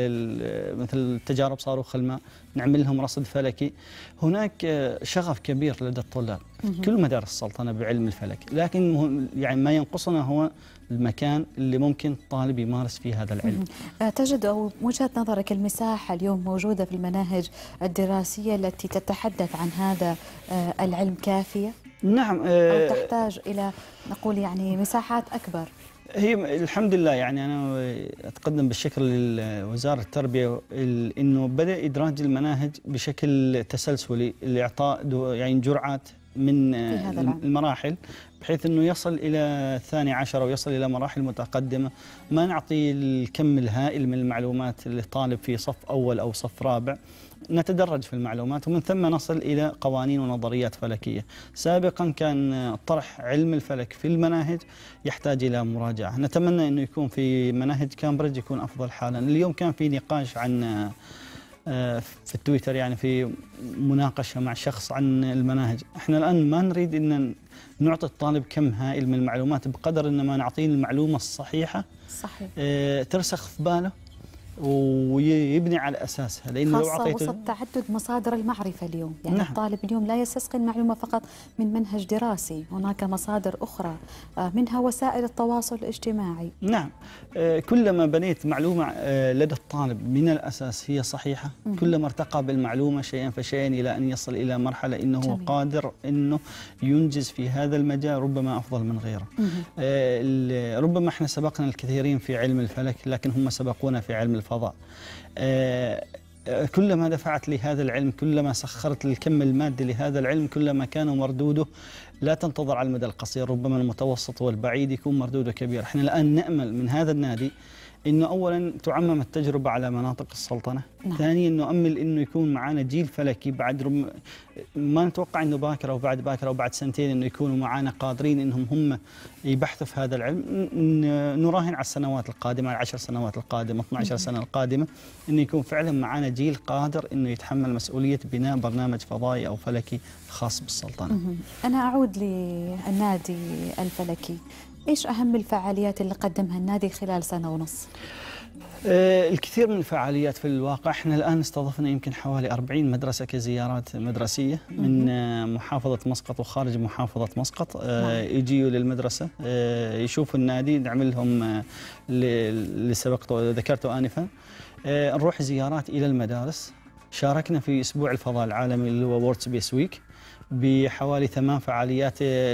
مثل تجارب صاروخ الماء، نعمل لهم رصد فلكي. هناك شغف كبير لدى الطلاب كل مدارس السلطنة بعلم الفلك، لكن يعني ما ينقصنا هو المكان اللي ممكن الطالب يمارس فيه هذا العلم. تجد أو وجهة نظرك المساحة اليوم موجودة في المناهج الدراسية التي تتحدث عن هذا العلم كافية؟ نعم. أو تحتاج إلى نقول يعني مساحات أكبر؟ هي الحمد لله، يعني أنا أتقدم بالشكر لوزارة التربية إنه بدأ إدراج المناهج بشكل تسلسلي لإعطاء يعني جرعات من المراحل، بحيث أنه يصل إلى الثاني عشر ويصل إلى مراحل متقدمة. ما نعطي الكم الهائل من المعلومات للطالب في صف أول أو صف رابع، نتدرج في المعلومات ومن ثم نصل إلى قوانين ونظريات فلكية. سابقا كان طرح علم الفلك في المناهج يحتاج إلى مراجعة، نتمنى أنه يكون في مناهج كامبريدج يكون أفضل حالا. اليوم كان في نقاش عن في التويتر، يعني في مناقشة مع شخص عن المناهج. احنا الآن ما نريد أن نعطي الطالب كم هائل من المعلومات، بقدر أن ما نعطيه المعلومة الصحيحة صحيح ترسخ في باله ويبني على أساسها. لأنه لو خاصة وسط تعدد مصادر المعرفة اليوم، يعني نعم. الطالب اليوم لا يستسقي المعلومة فقط من منهج دراسي، هناك مصادر أخرى منها وسائل التواصل الاجتماعي. نعم، كلما بنيت معلومة لدى الطالب من الأساس هي صحيحة، كلما ارتقى بالمعلومة شيئا فشيئا إلى أن يصل إلى مرحلة إنه جميل. قادر إنه ينجز في هذا المجال ربما أفضل من غيره. ربما احنا سبقنا الكثيرين في علم الفلك، لكن هم سبقونا في علم الفضاء. كلما دفعت لهذا العلم، كلما سخرت الكم المادي لهذا العلم، كلما كان مردوده لا تنتظر على المدى القصير، ربما المتوسط والبعيد يكون مردوده كبير. احنا الآن نأمل من هذا النادي انه اولا تعمم التجربه على مناطق السلطنه، نعم. ثانيا نؤمل انه يكون معنا جيل فلكي بعد ما نتوقع انه باكر او بعد باكر او بعد سنتين انه يكونوا معنا قادرين انهم هم يبحثوا في هذا العلم. نراهن على السنوات القادمه، على 10 سنوات القادمه، 12 سنه القادمه، انه يكون فعلا معنا جيل قادر انه يتحمل مسؤوليه بناء برنامج فضائي او فلكي خاص بالسلطنه. انا اعود للنادي الفلكي، إيش أهم الفعاليات اللي قدمها النادي خلال سنة ونص؟ الكثير من الفعاليات في الواقع. احنا الآن استضفنا يمكن حوالي 40 مدرسة كزيارات مدرسية من محافظة مسقط وخارج محافظة مسقط. يجيوا للمدرسة يشوفوا النادي، نعمل لهم اللي سبقت وذكرته آنفا. نروح زيارات إلى المدارس. شاركنا في أسبوع الفضاء العالمي اللي هو وورد سبيس ويك بحوالي 8 فعاليات،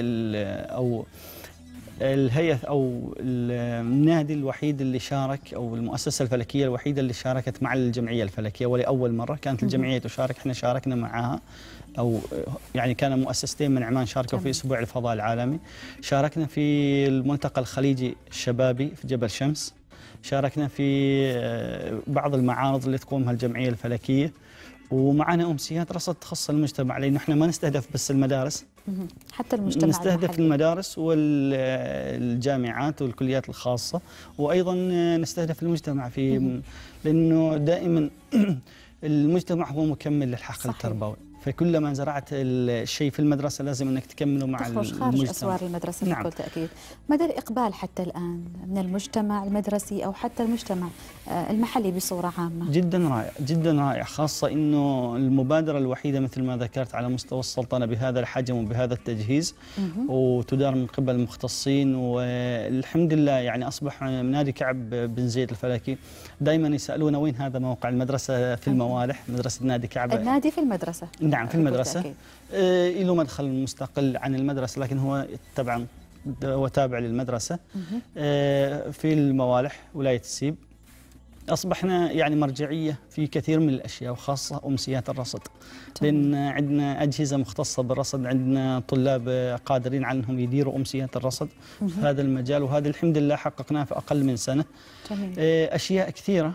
أو الهيئة أو النادي الوحيد اللي شارك، أو المؤسسة الفلكية الوحيدة اللي شاركت مع الجمعية الفلكية، ولأول مرة كانت الجمعية تشارك، احنا شاركنا معها، أو يعني كان مؤسستين من عمان شاركوا في أسبوع الفضاء العالمي. شاركنا في الملتقى الخليجي الشبابي في جبل شمس، شاركنا في بعض المعارض اللي تقومها الجمعية الفلكية، ومعنا أمسيات رصد تخص المجتمع، لأنه احنا ما نستهدف بس المدارس، حتى المجتمع نستهدف المحلي. المدارس والجامعات والكليات الخاصة، وأيضا نستهدف المجتمع في لأنه دائما المجتمع هو مكمل للحقل التربوي، فكلما زرعت الشيء في المدرسة لازم أنك تكمله مع تخرج المجتمع. خارج أسوار المدرسة نعم. بكل تأكيد. مدى الإقبال حتى الآن من المجتمع المدرسي أو حتى المجتمع المحلي بصورة عامة؟ جدا رائع، جدا رائع، خاصة أنه المبادرة الوحيدة مثل ما ذكرت على مستوى السلطنة بهذا الحجم وبهذا التجهيز، وتدار من قبل المختصين، والحمد لله يعني أصبح نادي كعب بن زيد الفلكي دائما يسألون وين هذا موقع المدرسة في الموالح، مدرسة نادي كعب. النادي في المدرسة. نعم في المدرسة، له مدخل مستقل عن المدرسة، لكن هو طبعا هو تابع للمدرسة. في الموالح ولاية السيب. أصبحنا يعني مرجعية في كثير من الأشياء، وخاصة أمسيات الرصد، لأن عندنا أجهزة مختصة بالرصد، عندنا طلاب قادرين على أنهم يديروا أمسيات الرصد في هذا المجال، وهذا الحمد لله حققناه في أقل من سنة. أشياء كثيرة.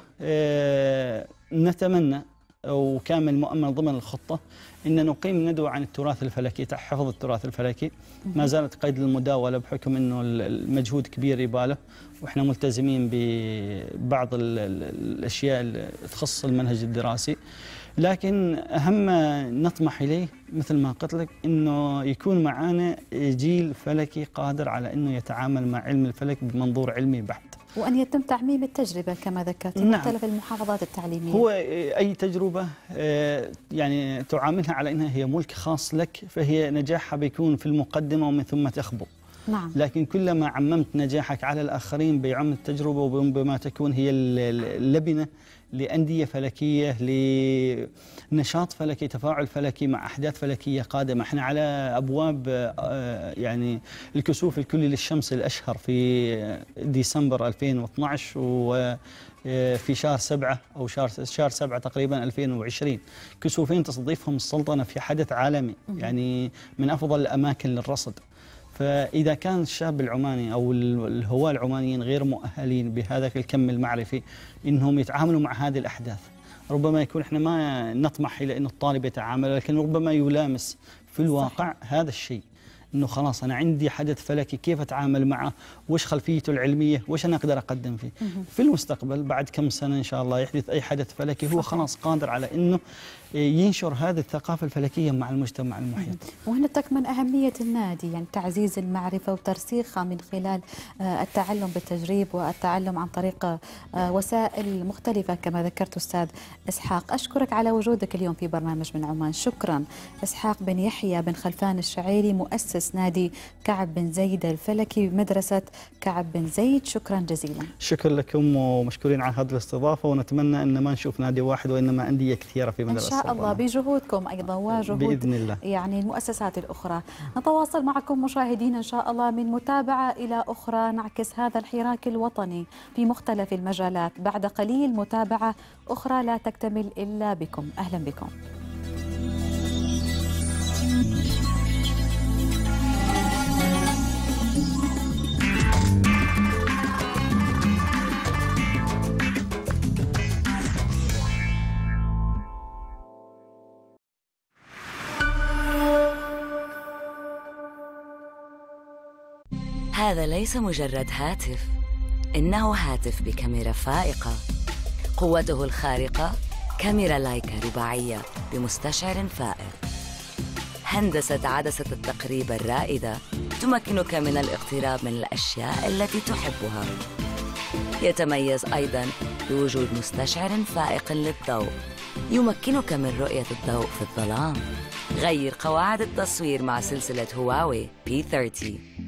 نتمنى وكامل مؤمن ضمن الخطة أن نقيم ندوة عن التراث الفلكي، حفظ التراث الفلكي. ما زالت قيد المداولة بحكم أنه المجهود كبير يباله، وإحنا ملتزمين ببعض الأشياء اللي تخص المنهج الدراسي، لكن أهم ما نطمح إليه مثل ما قلت لك أنه يكون معنا جيل فلكي قادر على أنه يتعامل مع علم الفلك بمنظور علمي بحت، وأن يتم تعميم التجربة كما ذكرت في مختلف المحافظات التعليمية. هو أي تجربة يعني تعاملها على أنها هي ملك خاص لك، فهي نجاحها بيكون في المقدمة ومن ثم تخبو. نعم. لكن كلما عممت نجاحك على الآخرين بيعم التجربة، وبما تكون هي اللبنة لأندية فلكية، لنشاط فلكي، تفاعل فلكي مع أحداث فلكية قادمة. احنا على أبواب يعني الكسوف الكلي للشمس الأشهر في ديسمبر 2012 وفي شهر 7 أو شهر 7 تقريبا 2020، كسوفين تستضيفهم السلطنة في حدث عالمي، يعني من أفضل الأماكن للرصد. فإذا كان الشاب العماني أو الهواة العمانيين غير مؤهلين بهذا الكم المعرفي إنهم يتعاملوا مع هذه الأحداث، ربما يكون إحنا ما نطمح إلى أن الطالب يتعامل، لكن ربما يلامس في الواقع هذا الشيء، إنه خلاص أنا عندي حدث فلكي، كيف أتعامل معه، وش خلفيته العلمية، وش أنا أقدر أقدم فيه. في المستقبل بعد كم سنة إن شاء الله يحدث أي حدث فلكي، هو خلاص قادر على إنه ينشر هذه الثقافة الفلكية مع المجتمع المحيط. وهنا تكمن أهمية النادي، يعني تعزيز المعرفة وترسيخها من خلال التعلم بالتجريب والتعلم عن طريق وسائل مختلفة كما ذكرت أستاذ إسحاق. أشكرك على وجودك اليوم في برنامج من عمان. شكرا. إسحاق بن يحيى بن خلفان الشعيري، مؤسس نادي كعب بن زيد الفلكي بمدرسة كعب بن زيد، شكرا جزيلا. شكرا لكم ومشكورين على هذه الاستضافة، ونتمنى أن ما نشوف نادي واحد وإنما أندية كثيرة في مدرسة. إن شاء الله بجهودكم أيضا وجهود بإذن الله يعني المؤسسات الأخرى. نتواصل معكم مشاهدين إن شاء الله من متابعة إلى أخرى، نعكس هذا الحراك الوطني في مختلف المجالات. بعد قليل متابعة أخرى لا تكتمل إلا بكم. أهلا بكم. هذا ليس مجرد هاتف، إنه هاتف بكاميرا فائقة. قوته الخارقة كاميرا لايكا رباعية بمستشعر فائق. هندسة عدسة التقريب الرائدة تمكنك من الاقتراب من الأشياء التي تحبها. يتميز أيضاً بوجود مستشعر فائق للضوء، يمكنك من رؤية الضوء في الظلام. غير قواعد التصوير مع سلسلة هواوي P30.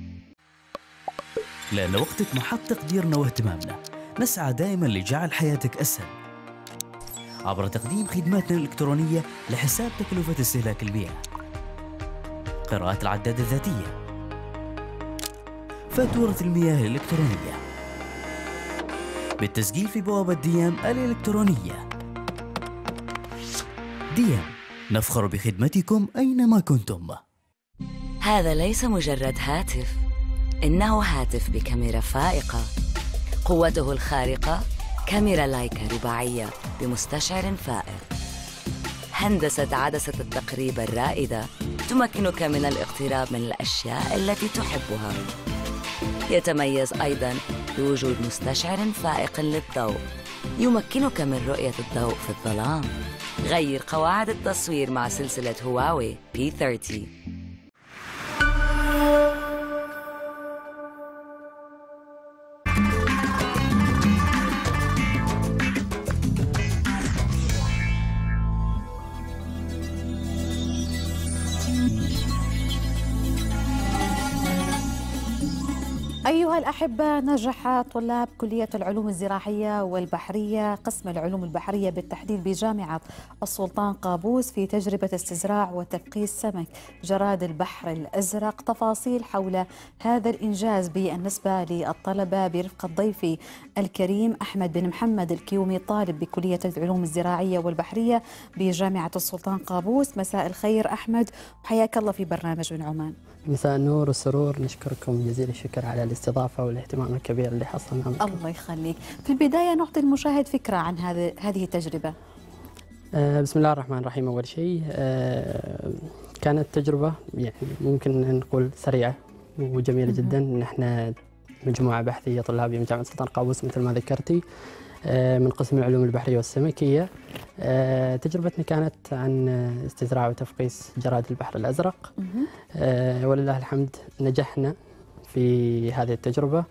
لأن وقتك محط تقديرنا واهتمامنا، نسعى دائما لجعل حياتك أسهل عبر تقديم خدماتنا الإلكترونية لحساب تكلفة استهلاك المياه، قراءة العداد الذاتية، فاتورة المياه الإلكترونية، بالتسجيل في بوابة ديام الإلكترونية. ديام، نفخر بخدمتكم أينما كنتم. هذا ليس مجرد هاتف، إنه هاتف بكاميرا فائقة. قوته الخارقة كاميرا لايكا رباعية بمستشعر فائق. هندسة عدسة التقريب الرائدة تمكنك من الاقتراب من الأشياء التي تحبها. يتميز أيضاً بوجود مستشعر فائق للضوء، يمكنك من رؤية الضوء في الظلام. غير قواعد التصوير مع سلسلة هواوي P30. أيها الأحبة، نجح طلاب كلية العلوم الزراعية والبحرية قسم العلوم البحرية بالتحديد بجامعة السلطان قابوس في تجربة استزراع وتفقيس سمك جراد البحر الأزرق. تفاصيل حول هذا الإنجاز بالنسبة للطلبة برفقة ضيفي الكريم أحمد بن محمد الكيومي، طالب بكلية العلوم الزراعية والبحرية بجامعة السلطان قابوس. مساء الخير أحمد، وحياك الله في برنامج من عمان. مساء النور والسرور، نشكركم جزيل الشكر على الاستضافة والاهتمام الكبير اللي حصلنا منكم. الله يخليك. في البداية نعطي المشاهد فكرة عن هذه التجربة. بسم الله الرحمن الرحيم. أول شيء كانت تجربة يعني ممكن نقول سريعة وجميلة جدا. نحن مجموعة بحثية طلابية من جامعة السلطان قابوس مثل ما ذكرتي، من قسم العلوم البحرية والسمكية. تجربتنا كانت عن استزراع وتفقيس جراد البحر الأزرق. ولله الحمد نجحنا في هذه التجربة،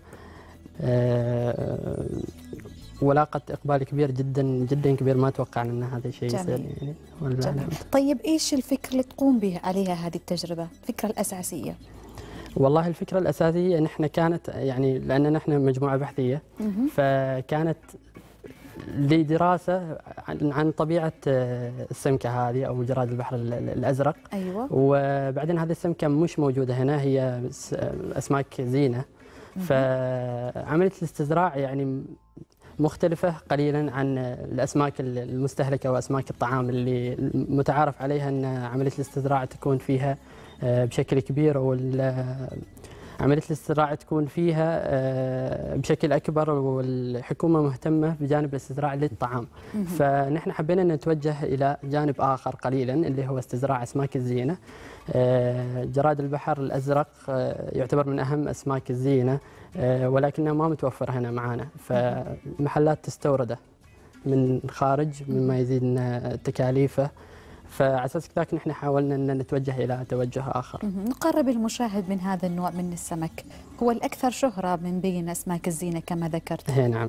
ولاقت إقبال كبير جدا جدا كبير. ما توقعنا أن هذا الشيء يصير يعني. ولله الحمد. طيب إيش الفكرة اللي تقوم به عليها هذه التجربة؟ الفكرة الأساسية؟ والله الفكرة الأساسية نحن كانت يعني لأن نحن مجموعة بحثية، فكانت لدراسة عن طبيعة السمكة هذه أو جراد البحر الأزرق. أيوة. وبعدين هذه السمكة مش موجودة هنا، هي أسماك زينة. فعملية الاستزراع يعني مختلفة قليلا عن الأسماك المستهلكة وأسماك الطعام اللي متعارف عليها أن عملية الاستزراع تكون فيها بشكل كبير، عملية الاستزراع تكون فيها بشكل أكبر، والحكومة مهتمة بجانب الاستزراع للطعام. فنحن حبينا أن نتوجه إلى جانب آخر قليلا اللي هو استزراع أسماك الزينة. جراد البحر الأزرق يعتبر من أهم أسماك الزينة، ولكنها ما متوفر هنا معنا، فمحلات تستورده من الخارج مما يزيد تكاليفه. فعلى اساس ذاك نحن حاولنا ان نتوجه الى توجه اخر. نقرب المشاهد من هذا النوع من السمك، هو الاكثر شهره من بين اسماك الزينه كما ذكرت. نعم.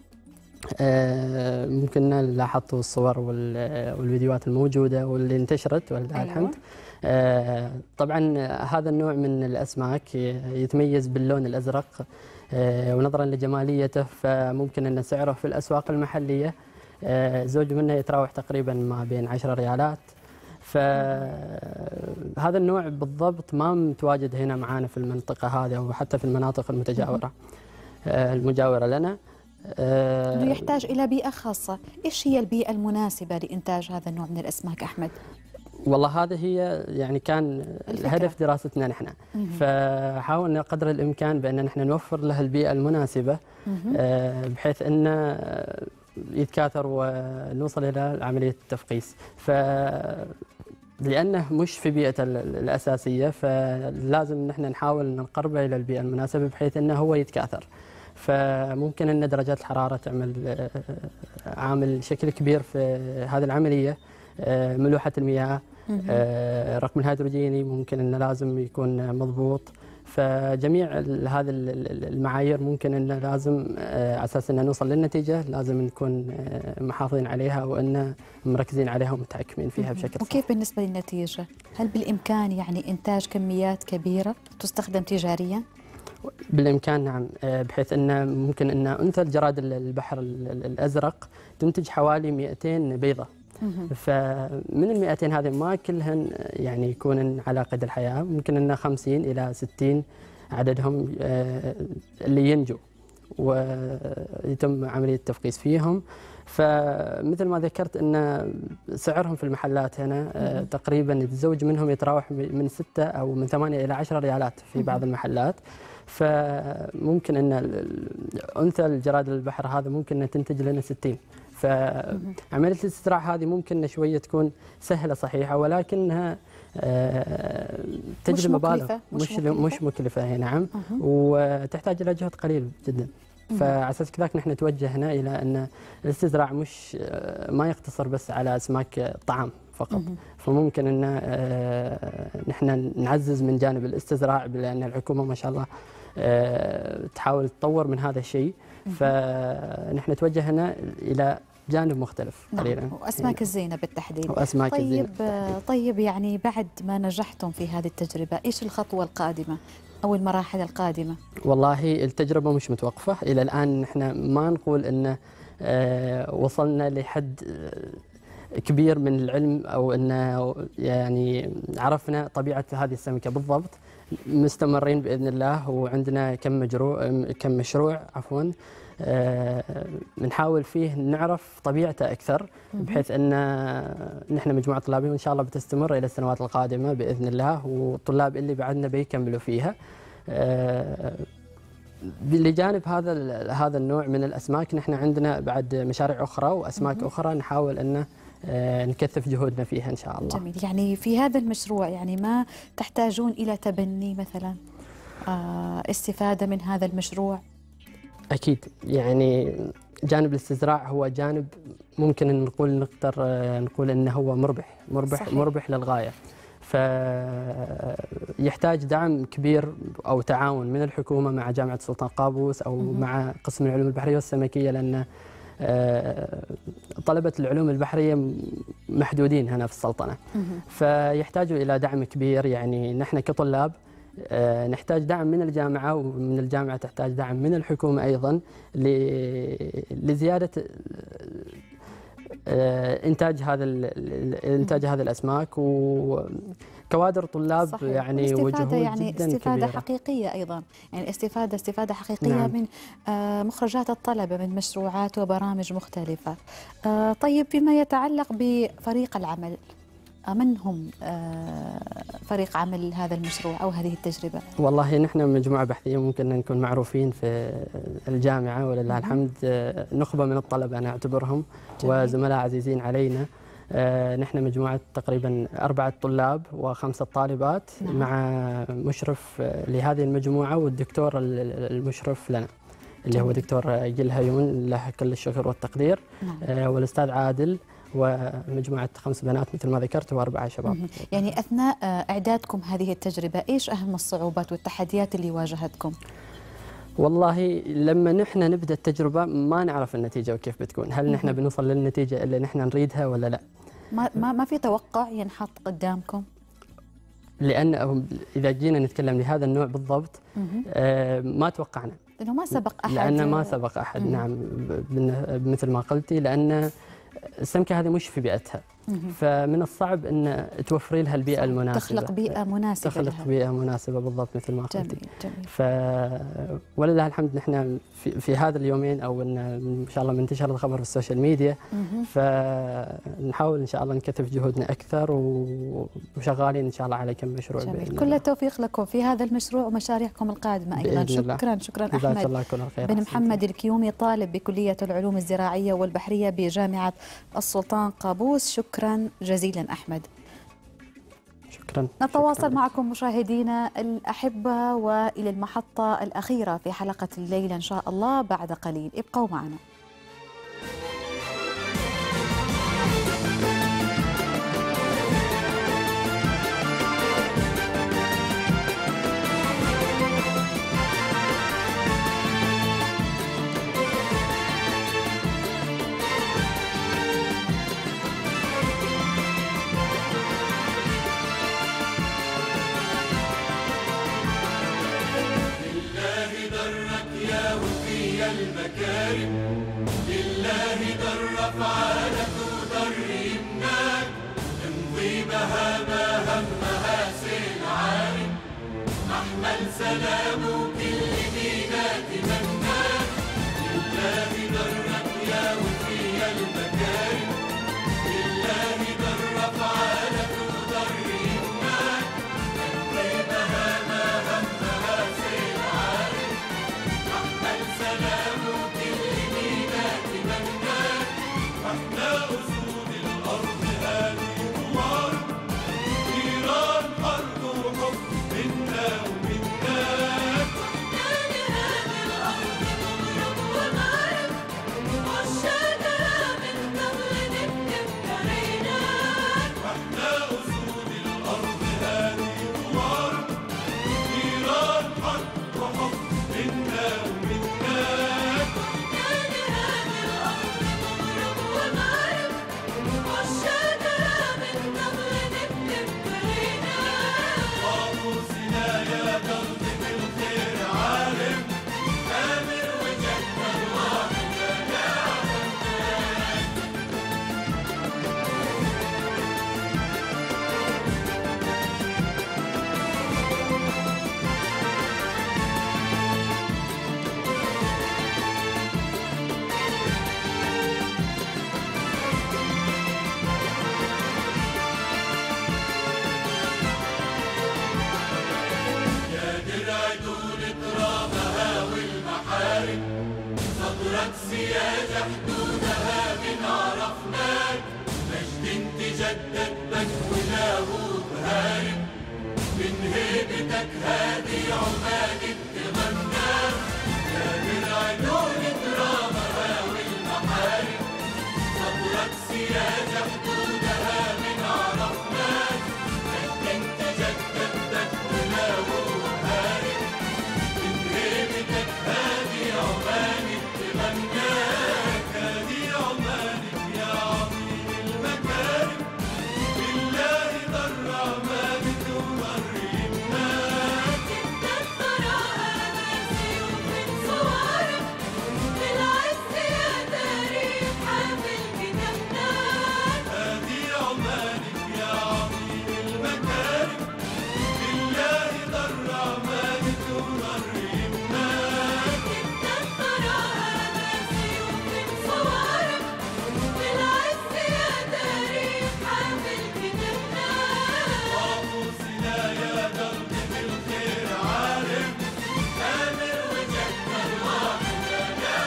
ممكن لاحظتوا الصور والفيديوهات الموجوده واللي انتشرت ولله الحمد. طبعا هذا النوع من الاسماك يتميز باللون الازرق، ونظرا لجماليته فممكن ان سعره في الاسواق المحليه زوج منه يتراوح تقريبا ما بين 10 ريالات. فهذا النوع بالضبط ما متواجد هنا معانا في المنطقة هذه أو حتى في المناطق المجاورة لنا. يحتاج إلى بيئة خاصة. إيش هي البيئة المناسبة لإنتاج هذا النوع من الأسماك أحمد؟ والله هذا هي يعني كان هدف دراستنا نحن، فحاولنا قدر الإمكان بأن نحن نوفر له البيئة المناسبة بحيث أن يتكاثر ونوصل إلى عملية التفقيس. لأنه مش في بيئته الأساسية فلازم نحن نحاول نقربه إلى البيئة المناسبة بحيث أنه هو يتكاثر. فممكن أن درجات الحرارة تعمل عامل شكل كبير في هذه العملية. ملوحة المياه، رقم الهيدروجيني ممكن أنه لازم يكون مضبوط. فجميع هذه المعايير ممكن أن لازم على أساس أن نوصل للنتيجة لازم نكون محافظين عليها وأن مركزين عليها ومتحكمين فيها بشكل صح. وكيف بالنسبة للنتيجة؟ هل بالإمكان يعني إنتاج كميات كبيرة تستخدم تجاريا؟ بالإمكان نعم، بحيث أن ممكن أن أنثى الجراد البحر الأزرق تنتج حوالي 200 بيضة. فمن ال 200 هذه ما كلهن يعني يكونن على قيد الحياة، ممكن أن 50 إلى 60 عددهم اللي ينجو ويتم عملية التفقيس فيهم. فمثل ما ذكرت أن سعرهم في المحلات هنا تقريبا الزوج منهم يتراوح من 6 أو من 8 إلى 10 ريالات في بعض المحلات. فممكن أن أنثى الجراد البحر هذا ممكن أن تنتج لنا 60. فعملية الاستزراع هذه ممكن شوية تكون سهلة صحيحة، ولكنها تجري مبالغ مش مكلفة نعم، وتحتاج إلى جهد قليل جدا. فعلى اساس كذاك نحن نتوجه هنا الى ان الاستزراع مش ما يقتصر بس على اسماك الطعام فقط. فممكن ان نحن نعزز من جانب الاستزراع، لان الحكومه ما شاء الله تحاول تطور من هذا الشيء. فنحن نتوجه هنا الى جانب مختلف قليلا. واسماك الزينه بالتحديد. واسماك الزينه. طيب يعني بعد ما نجحتم في هذه التجربه، ايش الخطوه القادمه أو المراحل القادمة؟ والله التجربة مش متوقفة إلى الآن. نحن ما نقول أن وصلنا لحد كبير من العلم أو أن يعني عرفنا طبيعة هذه السمكة بالضبط. مستمرين بإذن الله، وعندنا كم مشروع نحاول فيه نعرف طبيعته أكثر، بحيث أن نحن مجموعة طلابين وإن شاء الله بتستمر إلى السنوات القادمة بإذن الله، والطلاب اللي بعدنا بيكملوا فيها. لجانب هذا النوع من الأسماك نحن عندنا بعد مشاريع أخرى وأسماك أخرى نحاول أن نكثف جهودنا فيها إن شاء الله. جميل. يعني في هذا المشروع يعني ما تحتاجون إلى تبني مثلا استفادة من هذا المشروع؟ أكيد، يعني جانب الاستزراع هو جانب ممكن نقدر نقول أنه هو مربح للغاية. فيحتاج دعم كبير أو تعاون من الحكومة مع جامعة السلطان قابوس أو مع قسم العلوم البحرية والسمكية، لأن طلبة العلوم البحرية محدودين هنا في السلطنة. فيحتاجوا إلى دعم كبير. يعني نحن كطلاب نحتاج دعم من الجامعة، ومن الجامعة تحتاج دعم من الحكومة أيضا لزيادة إنتاج هذه الأسماك. وكوادر طلاب صحيح. يعني وجهود يعني جدا استفادة كبيرة. حقيقية أيضا، يعني استفادة حقيقية نعم. من مخرجات الطلبة من مشروعات وبرامج مختلفة. طيب فيما يتعلق بفريق العمل، من هم فريق عمل هذا المشروع أو هذه التجربة؟ والله نحن مجموعة بحثية ممكن نكون معروفين في الجامعة ولله الحمد، نخبة من الطلبة أنا أعتبرهم وزملاء عزيزين علينا. نحن مجموعة تقريبا 4 طلاب و5 طالبات مع مشرف لهذه المجموعة والدكتور المشرف لنا اللي هو دكتور جيل هيون، له كل الشكر والتقدير. والأستاذ عادل، ومجموعة 5 بنات مثل ما ذكرت و4 شباب. يعني أثناء إعدادكم هذه التجربة إيش أهم الصعوبات والتحديات اللي واجهتكم؟ والله لما نحن نبدأ التجربة ما نعرف النتيجة وكيف بتكون، هل نحن بنوصل للنتيجة اللي نحن نريدها ولا لا؟ ما في توقع ينحط قدامكم؟ لأن إذا جينا نتكلم لهذا النوع بالضبط ما توقعنا، لأنه ما سبق أحد. لأنه ما سبق أحد نعم، مثل ما قلتي، لأن السمكة هذه مش في بيئتها. فمن الصعب أن توفري لها البيئة المناسبة، تخلق بيئة مناسبة بيئة مناسبة بالضبط مثل ما قلتي. جميل. ولله الحمد نحن في هذا اليومين أو إن شاء الله منتشر الخبر في السوشيال ميديا، فنحاول إن شاء الله نكثف جهودنا أكثر وشغالين إن شاء الله على كم مشروع. كل التوفيق لكم في هذا المشروع ومشاريعكم القادمة أيضا. شكرا أحمد بن محمد الكيومي، طالب بكلية العلوم الزراعية والبحرية بجامعة السلطان قابوس. شكرا جزيلا أحمد. شكرا. نتواصل معكم مشاهدينا الأحبة وإلى المحطة الأخيرة في حلقة الليلة إن شاء الله بعد قليل، ابقوا معنا. أفعالك ترهبناك امضي مهام همها سيل عالم نحمل سلام كل مينات مناك لله درك يا وفي المكارم لله در أفعالك ترهبناك امضي مهام همها سيل عالم نحمل سلام كل مينات مناك احنا أسود الأرض هذه ثمار نيران حرب وحب منا ومناك احنا لهذه الأرض نضرب ونعرف عشاقها من قبل نكتب كريناك احنا أسود الأرض هذه ثمار نيران حرب وحب منا ومناك احنا لهذه الأرض نضرب ونعرف عشاقها من قبل نكتب كريناك قاموسنا يا درب بالخير عالم آمر وجهنا الواحد يا عمناك يا درع دول ترابها والمحارم صدرك سياج حدودها من عرفناك مجد تجدد بك ولاهوت هارم من هيبتك هادي عماد تغناك يا درع دول ترابها والمحارم صدرك سياج حدودها من عرفناك مجد تجدد بك ولاهوت هارم من هيبتك هادي عمانك تغناك هادي عمانك يا عظيم المكارم بالله ضر عمانك ومريمناك انت الثراء ماسي ومن صوارك بالعز يا تاريخ حامل كتابناك هادي عمانك يا عظيم المكارم بالله ضر عمانك ومريمناك انت الثراء ماسي ومن صوارك بالعز يا تاريخ حامل كتابناك قاموسنا يا درب بالخير عالم آمر وجهنا الواحد يا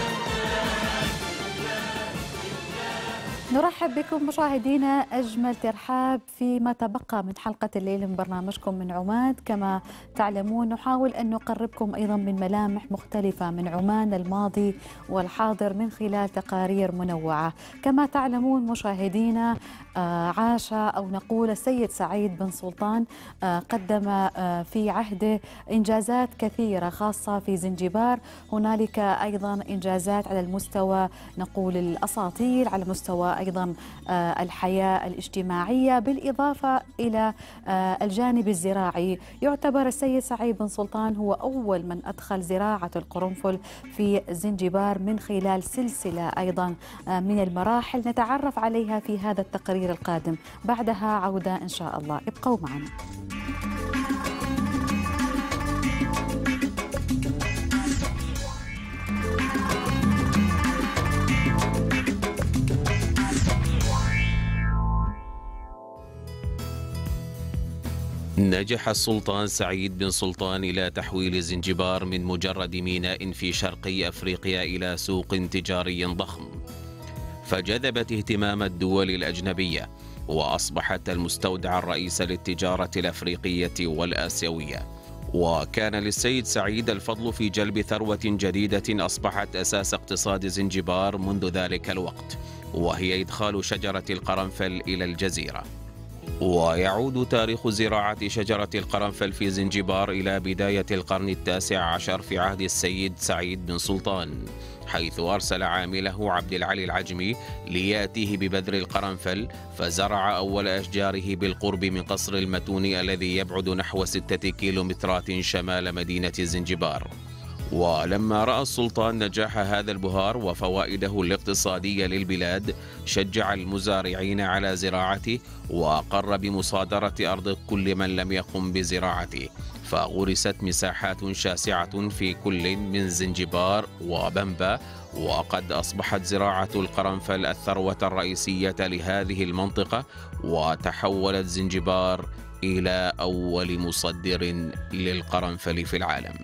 نرحب بكم مشاهدينا أجمل ترحاب فيما تبقى من حلقة الليل من برنامجكم من عمان. كما تعلمون نحاول أن نقربكم أيضا من ملامح مختلفة من عمان الماضي والحاضر من خلال تقارير منوعة. كما تعلمون مشاهدينا عاش أو نقول السيد سعيد بن سلطان قدم في عهده إنجازات كثيرة خاصة في زنجبار. هنالك أيضا إنجازات على المستوى نقول الأساطير، على مستوى أيضا الحياة الاجتماعية، بالإضافة إلى الجانب الزراعي. يعتبر السيد سعيد بن سلطان هو أول من أدخل زراعة القرنفل في زنجبار من خلال سلسلة أيضا من المراحل نتعرف عليها في هذا التقرير القادم. بعدها عودة إن شاء الله، ابقوا معنا. نجح السلطان سعيد بن سلطان إلى تحويل زنجبار من مجرد ميناء في شرقي أفريقيا إلى سوق تجاري ضخم، فجذبت اهتمام الدول الأجنبية وأصبحت المستودع الرئيس للتجارة الأفريقية والآسيوية. وكان للسيد سعيد الفضل في جلب ثروة جديدة أصبحت أساس اقتصاد زنجبار منذ ذلك الوقت، وهي إدخال شجرة القرنفل إلى الجزيرة. ويعود تاريخ زراعة شجرة القرنفل في زنجبار إلى بداية القرن التاسع عشر في عهد السيد سعيد بن سلطان، حيث أرسل عامله عبد العلي العجمي ليأتيه ببذر القرنفل، فزرع أول أشجاره بالقرب من قصر المتون الذي يبعد نحو 6 كيلومترات شمال مدينة زنجبار. ولما رأى السلطان نجاح هذا البهار وفوائده الاقتصادية للبلاد شجع المزارعين على زراعته وأقر بمصادرة أرض كل من لم يقم بزراعته، فغرست مساحات شاسعة في كل من زنجبار وبنبا، وقد أصبحت زراعة القرنفل الثروة الرئيسية لهذه المنطقة، وتحولت زنجبار إلى أول مصدر للقرنفل في العالم.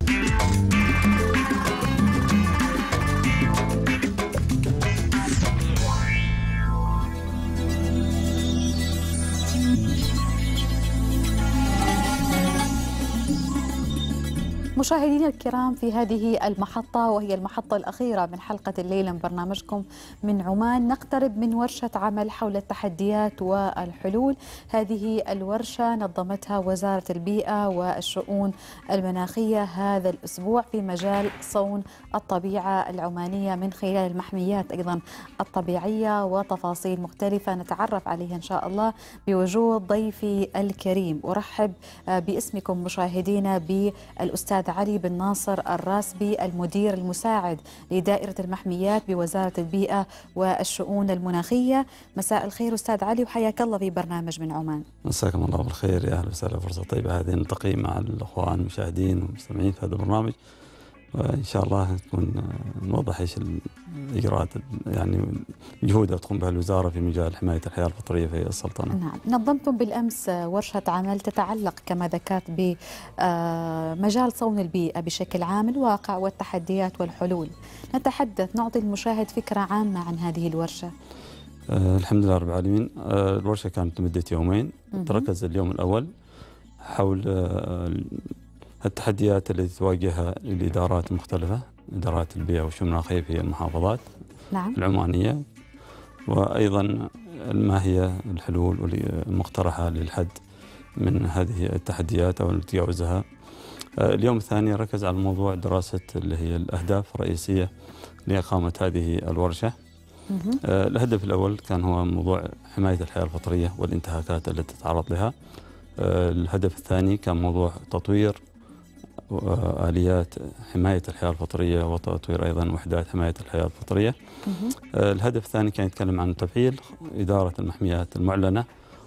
مشاهدينا الكرام، في هذه المحطة وهي المحطة الأخيرة من حلقة الليلة من برنامجكم من عمان، نقترب من ورشة عمل حول التحديات والحلول. هذه الورشة نظمتها وزارة البيئة والشؤون المناخية هذا الأسبوع في مجال صون الطبيعة العمانية من خلال المحميات أيضا الطبيعية، وتفاصيل مختلفة نتعرف عليها إن شاء الله بوجود ضيفي الكريم. أرحب باسمكم مشاهدينا بالأستاذ علي بن ناصر الراسبي، المدير المساعد لدائرة المحميات بوزارة البيئة والشؤون المناخية. مساء الخير أستاذ علي وحياك الله في برنامج من عمان. مساكم الله بالخير، يا أهلا وسهلا، فرصة طيبة هذه نلتقي مع الأخوان المشاهدين والمستمعين في هذا البرنامج، وإن شاء الله تكون نوضح إيش الإجراءات يعني الجهود تقوم بها الوزارة في مجال حماية الحياة الفطرية في السلطنة. نعم، نظمتم بالأمس ورشة عمل تتعلق كما ذكرت بمجال صون البيئة بشكل عام، الواقع والتحديات والحلول. نتحدث، نعطي المشاهد فكرة عامة عن هذه الورشة. الحمد لله رب العالمين. الورشة كانت لمدة يومين، تركز اليوم الأول حول التحديات التي تواجهها الإدارات المختلفة، إدارات البيئة والشؤون المناخية في المحافظات العمانية، وأيضا ما هي الحلول المقترحة للحد من هذه التحديات أو تجاوزها. اليوم الثاني ركز على موضوع دراسة اللي هي الأهداف الرئيسية لإقامة هذه الورشة. الهدف الأول كان هو موضوع حماية الحياة الفطرية والانتهاكات التي تتعرض لها. الهدف الثاني كان موضوع تطوير آليات حماية الحياة الفطرية وتطوير أيضا وحدات حماية الحياة الفطرية. الهدف الثاني كان يتكلم عن تفعيل إدارة المحميات المعلنة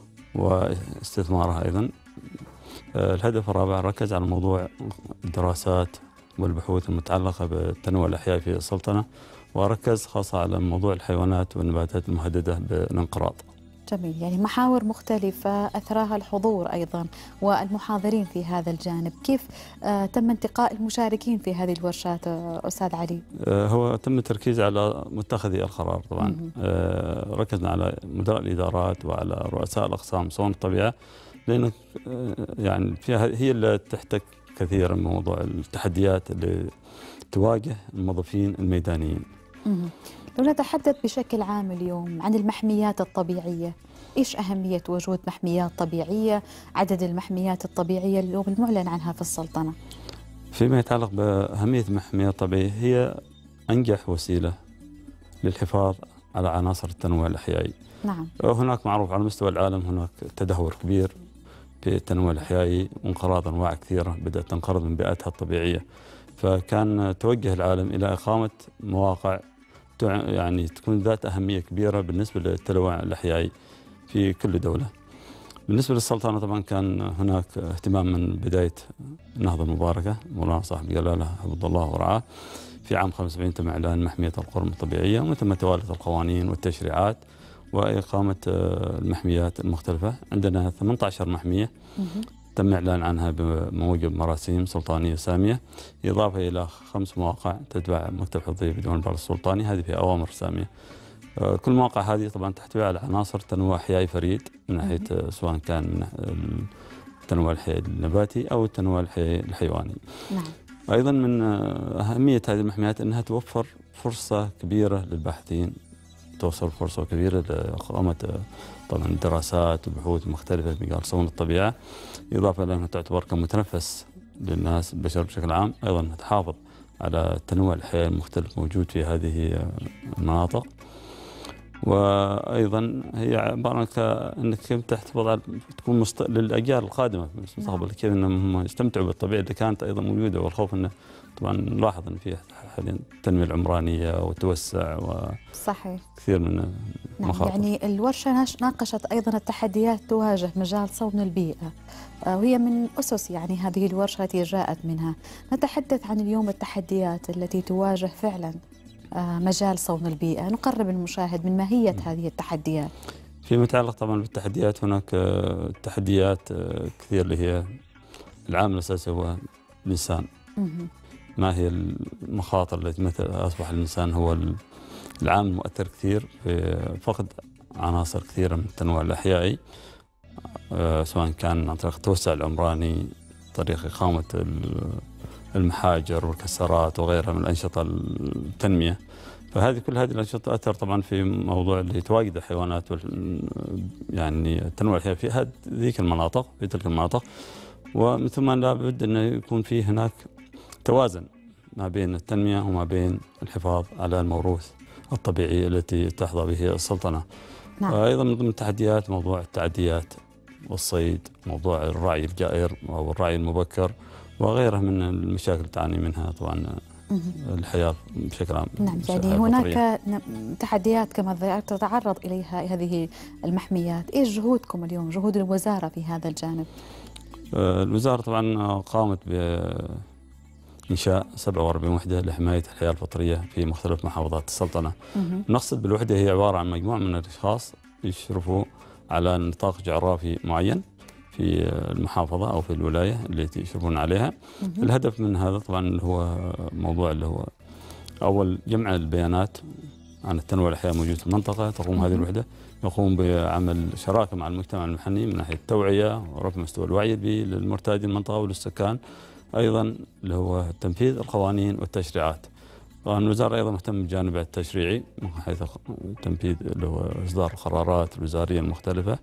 واستثمارها أيضا. الهدف الرابع ركز على موضوع الدراسات والبحوث المتعلقة بالتنوع الأحيائي في السلطنة، وركز خاصة على موضوع الحيوانات والنباتات المهددة بالانقراض. جميل، يعني محاور مختلفة أثراها الحضور أيضا والمحاضرين في هذا الجانب. كيف تم انتقاء المشاركين في هذه الورشات أستاذ علي؟ هو تم التركيز على متخذي القرار طبعا. ركزنا على مدراء الإدارات وعلى رؤساء الأقسام صون الطبيعة، لأن يعني فيها هي اللي تحتك كثيرا من موضوع التحديات اللي تواجه الموظفين الميدانيين. لو نتحدث بشكل عام اليوم عن المحميات الطبيعية، إيش أهمية وجود محميات طبيعية؟ عدد المحميات الطبيعية اليوم المعلن عنها في السلطنة. فيما يتعلق بأهمية المحميات الطبيعية، هي أنجح وسيلة للحفاظ على عناصر التنوع الأحيائي. نعم. هناك معروف على مستوى العالم هناك تدهور كبير في التنوع الأحيائي، وانقراض أنواع كثيرة بدأت تنقرض من بيئتها الطبيعية، فكان توجه العالم إلى إقامة مواقع يعني تكون ذات أهمية كبيرة بالنسبة للتنوع الأحيائي في كل دولة. بالنسبة للسلطنة طبعا كان هناك اهتمام من بداية النهضة المباركة، مولانا صاحب جلالة حفظه الله ورعاه، في عام 75 تم إعلان محمية القرم الطبيعية، ومن ثم توالت القوانين والتشريعات وإقامة المحميات المختلفة. عندنا 18 محمية تم إعلان عنها بموجب مراسيم سلطانية سامية، إضافة إلى 5 مواقع تتبع مكتب حفظية بدون البر السلطاني، هذه في أوامر سامية. كل مواقع هذه طبعا تحتوي على عناصر تنوع أحيائي فريد من ناحية سواء كان من التنوع الحيوي النباتي أو التنوع الحيواني. نعم. أيضا من أهمية هذه المحميات أنها توفر فرصة كبيرة للباحثين، توصل فرصة كبيرة لإقامة طبعا دراسات وبحوث مختلفة في مجال صون الطبيعة، إضافة إلى أنها تعتبر كمتنفس للناس البشر بشكل عام، أيضا تحافظ على التنوع الحيوي المختلف موجود في هذه المناطق. وأيضا هي عبارة أنك كيف تحتفظ على تكون للأجيال القادمة في المستقبل، كيف أنهم يستمتعوا بالطبيعة اللي كانت أيضا موجودة، والخوف أن طبعا نلاحظ أن في حاليا التنمية العمرانية والتوسع صحيح. وكثير من المخاطر. يعني الورشة ناقشت أيضا التحديات تواجه مجال صون البيئة، وهي من أسس يعني هذه الورشة التي جاءت منها. نتحدث عن اليوم التحديات التي تواجه فعلا مجال صون البيئة، نقرب المشاهد من ماهية هذه التحديات. فيما يتعلق طبعا بالتحديات، هناك تحديات كثير اللي هي العامل الأساسي هو الإنسان. ما هي المخاطر التي مثل أصبح الإنسان هو العامل المؤثر كثير في فقد عناصر كثيرة من التنوع الأحيائي، سواء كان عن طريق التوسع العمراني، طريق إقامة المحاجر والكسرات وغيرها من الأنشطة التنمية. كل هذه الأنشطة تؤثر طبعا في موضوع اللي تواجد الحيوانات يعني التنوع الحيوي في ذيك المناطق، في تلك المناطق. ومن ثم لابد أن يكون في هناك توازن ما بين التنمية وما بين الحفاظ على الموروث الطبيعي التي تحظى به السلطنة. نعم. أيضا من ضمن التحديات موضوع التعديات والصيد، موضوع الرعي الجائر أو الرعي المبكر وغيرها من المشاكل اللي تعاني منها طبعا الحياة بشكل عام. نعم، يعني هناك تحديات كما تتعرض إليها هذه المحميات. إيش جهودكم اليوم، جهود الوزارة في هذا الجانب؟ الوزارة طبعا قامت بإنشاء 47 وحدة لحماية الحياة الفطرية في مختلف محافظات السلطنة. نقصد بالوحدة هي عبارة عن مجموعة من الأشخاص يشرفوا على نطاق جغرافي معين في المحافظة أو في الولاية التي يشرفون عليها. الهدف من هذا طبعا اللي هو موضوع اللي هو أول جمع البيانات عن التنوع الحيوي موجود في المنطقة. تقوم هذه الوحدة يقوم بعمل شراكة مع المجتمع المحلي من ناحية التوعية ورفع مستوى الوعي للمرتادين المنطقة وللسكان، أيضا اللي هو تنفيذ القوانين والتشريعات. طبعا الوزارة أيضا مهتمة بالجانب التشريعي من حيث تنفيذ اللي هو إصدار القرارات الوزارية المختلفة،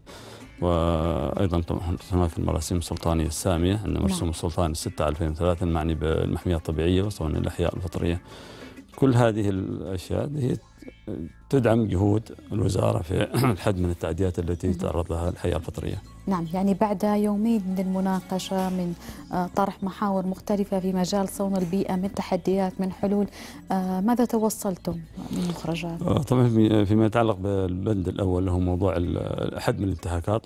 وأيضا هناك المراسيم السلطانية السامية. عندنا مرسوم السلطاني 6/2003 المعني بالمحمية الطبيعية وصون الأحياء الفطرية. كل هذه الأشياء هي تدعم جهود الوزارة في الحد من التعديات التي تعرض لها الحياة الفطرية. نعم، يعني بعد يومين من المناقشة، من طرح محاور مختلفة في مجال صون البيئة، من تحديات، من حلول، ماذا توصلتم من مخرجات؟ طبعا فيما يتعلق بالبند الأول اللي هو موضوع الحد من الانتهاكات،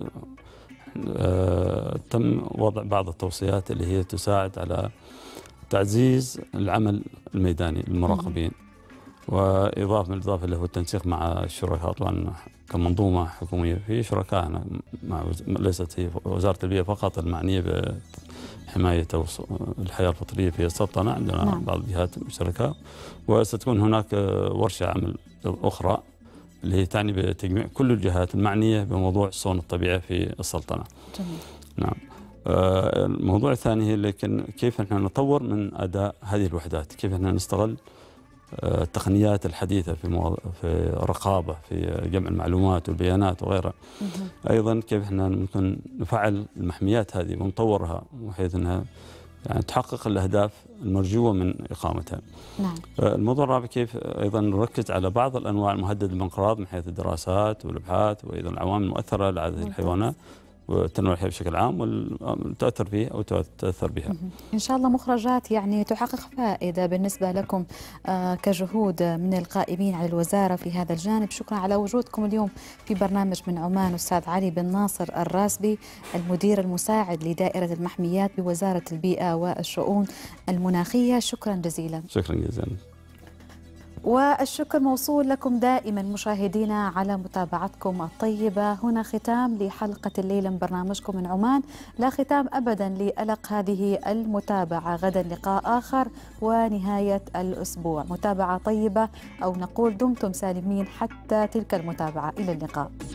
تم وضع بعض التوصيات اللي هي تساعد على تعزيز العمل الميداني للمراقبين، بالإضافة اللي هو التنسيق مع الشركاء. طبعا كمنظومة حكومية في شركائنا ليست هي وزارة البيئة فقط المعنية بحماية الحياة الفطرية في السلطنة، عندنا بعض الجهات المشتركة، وستكون هناك ورشة عمل أخرى اللي هي تعني بتجميع كل الجهات المعنية بموضوع الصون الطبيعي في السلطنة. جميل. نعم. الموضوع الثاني هي لكن كيف نحن نطور من أداء هذه الوحدات، كيف نحن نستغل التقنيات الحديثة في الرقابة، في جمع المعلومات والبيانات وغيرها. أيضا كيف احنا ممكن نفعل المحميات هذه ونطورها بحيث أنها يعني تحقق الأهداف المرجوة من إقامتها. نعم. الموضوع الرابع كيف أيضا نركز على بعض الأنواع المهددة بالانقراض من حيث الدراسات والأبحاث وأيضا العوامل المؤثرة لهذه الحيوانات والتنوع الحيوي بشكل عام والتأثر فيه أو تأثر بها. إن شاء الله مخرجات يعني تحقق فائدة بالنسبة لكم كجهود من القائمين على الوزارة في هذا الجانب. شكرا على وجودكم اليوم في برنامج من عمان أستاذ علي بن ناصر الراسبي، المدير المساعد لدائرة المحميات بوزارة البيئة والشؤون المناخية. شكرا جزيلا. شكرا جزيلا. والشكر موصول لكم دائما مشاهدينا على متابعتكم الطيبة. هنا ختام لحلقة الليلة من برنامجكم من عمان، لا ختام أبدا لألق هذه المتابعة. غدا لقاء آخر ونهاية الأسبوع. متابعة طيبة، أو نقول دمتم سالمين حتى تلك المتابعة. إلى اللقاء.